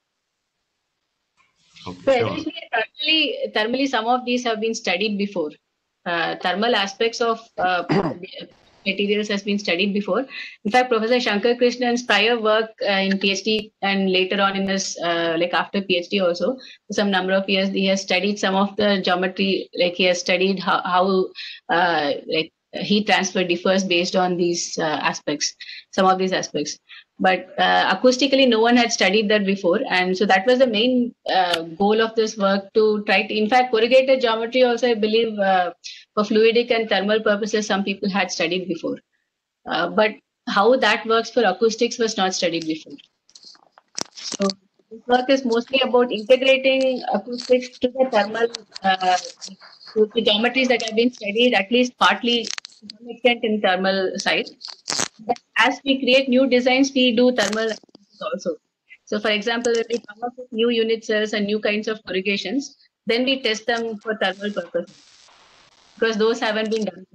Okay, So sure. essentially, thermally, thermally, some of these have been studied before. Uh, thermal aspects of uh, materials has been studied before. In fact, Professor Shankar Krishnan's prior work uh, in PhD and later on in his uh, like after PhD also, for some number of years, he has studied some of the geometry. Like he has studied how, how uh, like heat transfer differs based on these uh, aspects. Some of these aspects. But uh, acoustically, no one had studied that before, and so that was the main uh, goal of this work to try to. In fact, corrugated geometry also, I believe, uh, for fluidic and thermal purposes, some people had studied before. Uh, but how that works for acoustics was not studied before. So this work is mostly about integrating acoustics to the thermal, uh, to the geometries that have been studied, at least partly to some extent in thermal side. But as we create new designs, we do thermal analysis also. So, for example, if we come up with new unit cells and new kinds of corrugations, then we test them for thermal purposes because those haven't been done.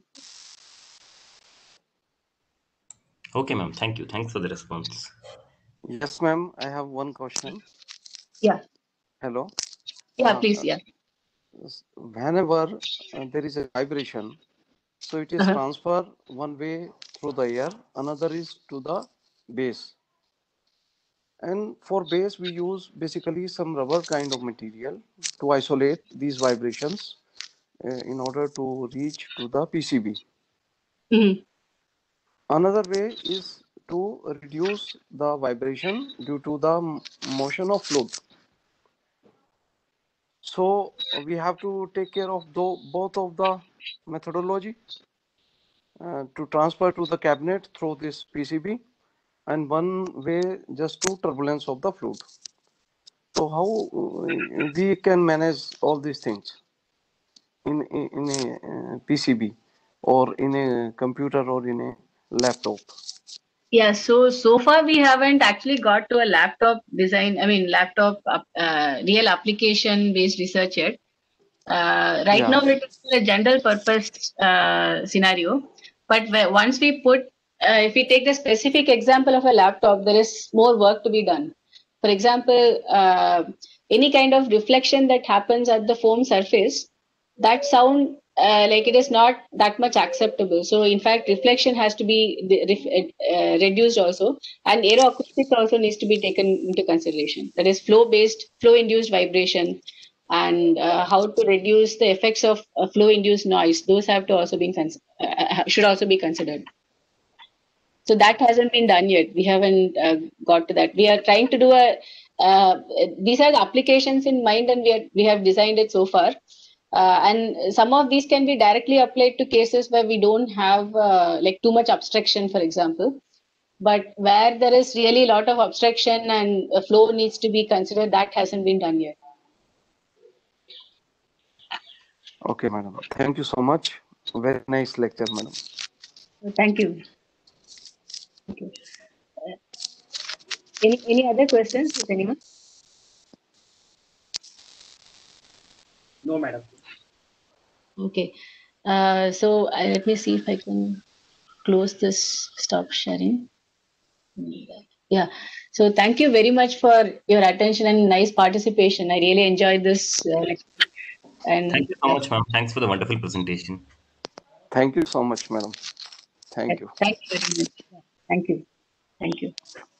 Okay, ma'am. Thank you. Thanks for the response. Yes, ma'am. I have one question. Yeah. Hello. Yeah, Uh, please. Yeah. Whenever uh, there is a vibration, so it is Uh-huh. transferred one way through the air, another is to the base. And for base, we use basically some rubber kind of material to isolate these vibrations uh, in order to reach to the P C B. Mm-hmm. Another way is to reduce the vibration due to the motion of fluid. So we have to take care of the, both of the methodology uh, to transfer to the cabinet through this P C B, and one way just to turbulence of the fluid. So how uh, we can manage all these things in, in, in a uh, P C B or in a computer or in a laptop? Yeah. So so far we haven't actually got to a laptop design. I mean, laptop uh, real application based research yet. Uh, right Yeah. now it is a general purpose uh, scenario, but where- once we put, uh, if we take the specific example of a laptop, there is more work to be done. For example, uh, any kind of reflection that happens at the foam surface, that sound uh, like it is not that much acceptable. So in fact, reflection has to be the- ref- uh, reduced also, and aeroacoustics also needs to be taken into consideration. That is flow-based, flow-induced vibration, and uh, how to reduce the effects of uh, flow-induced noise. Those have to also be cons- uh, should also be considered. So that hasn't been done yet. We haven't uh, got to that. We are trying to do a. Uh, these are the applications in mind, and we are, we have designed it so far. Uh, and some of these can be directly applied to cases where we don't have uh, like too much abstraction, for example. but where there is really a lot of abstraction and a flow needs to be considered, that hasn't been done yet. Okay, madam. Thank you so much. Very nice lecture, madam. Thank you. Thank you. Uh, any any other questions with anyone? No, madam. Okay. Uh, so uh, let me see if I can close this, stop sharing. Yeah. So thank you very much for your attention and nice participation. I really enjoyed this. Uh, lecture. and Thank you so uh, much, ma'am. Thanks for the wonderful presentation. Thank you so much, madam. Thank you. thank you very much. Thank you. Thank you.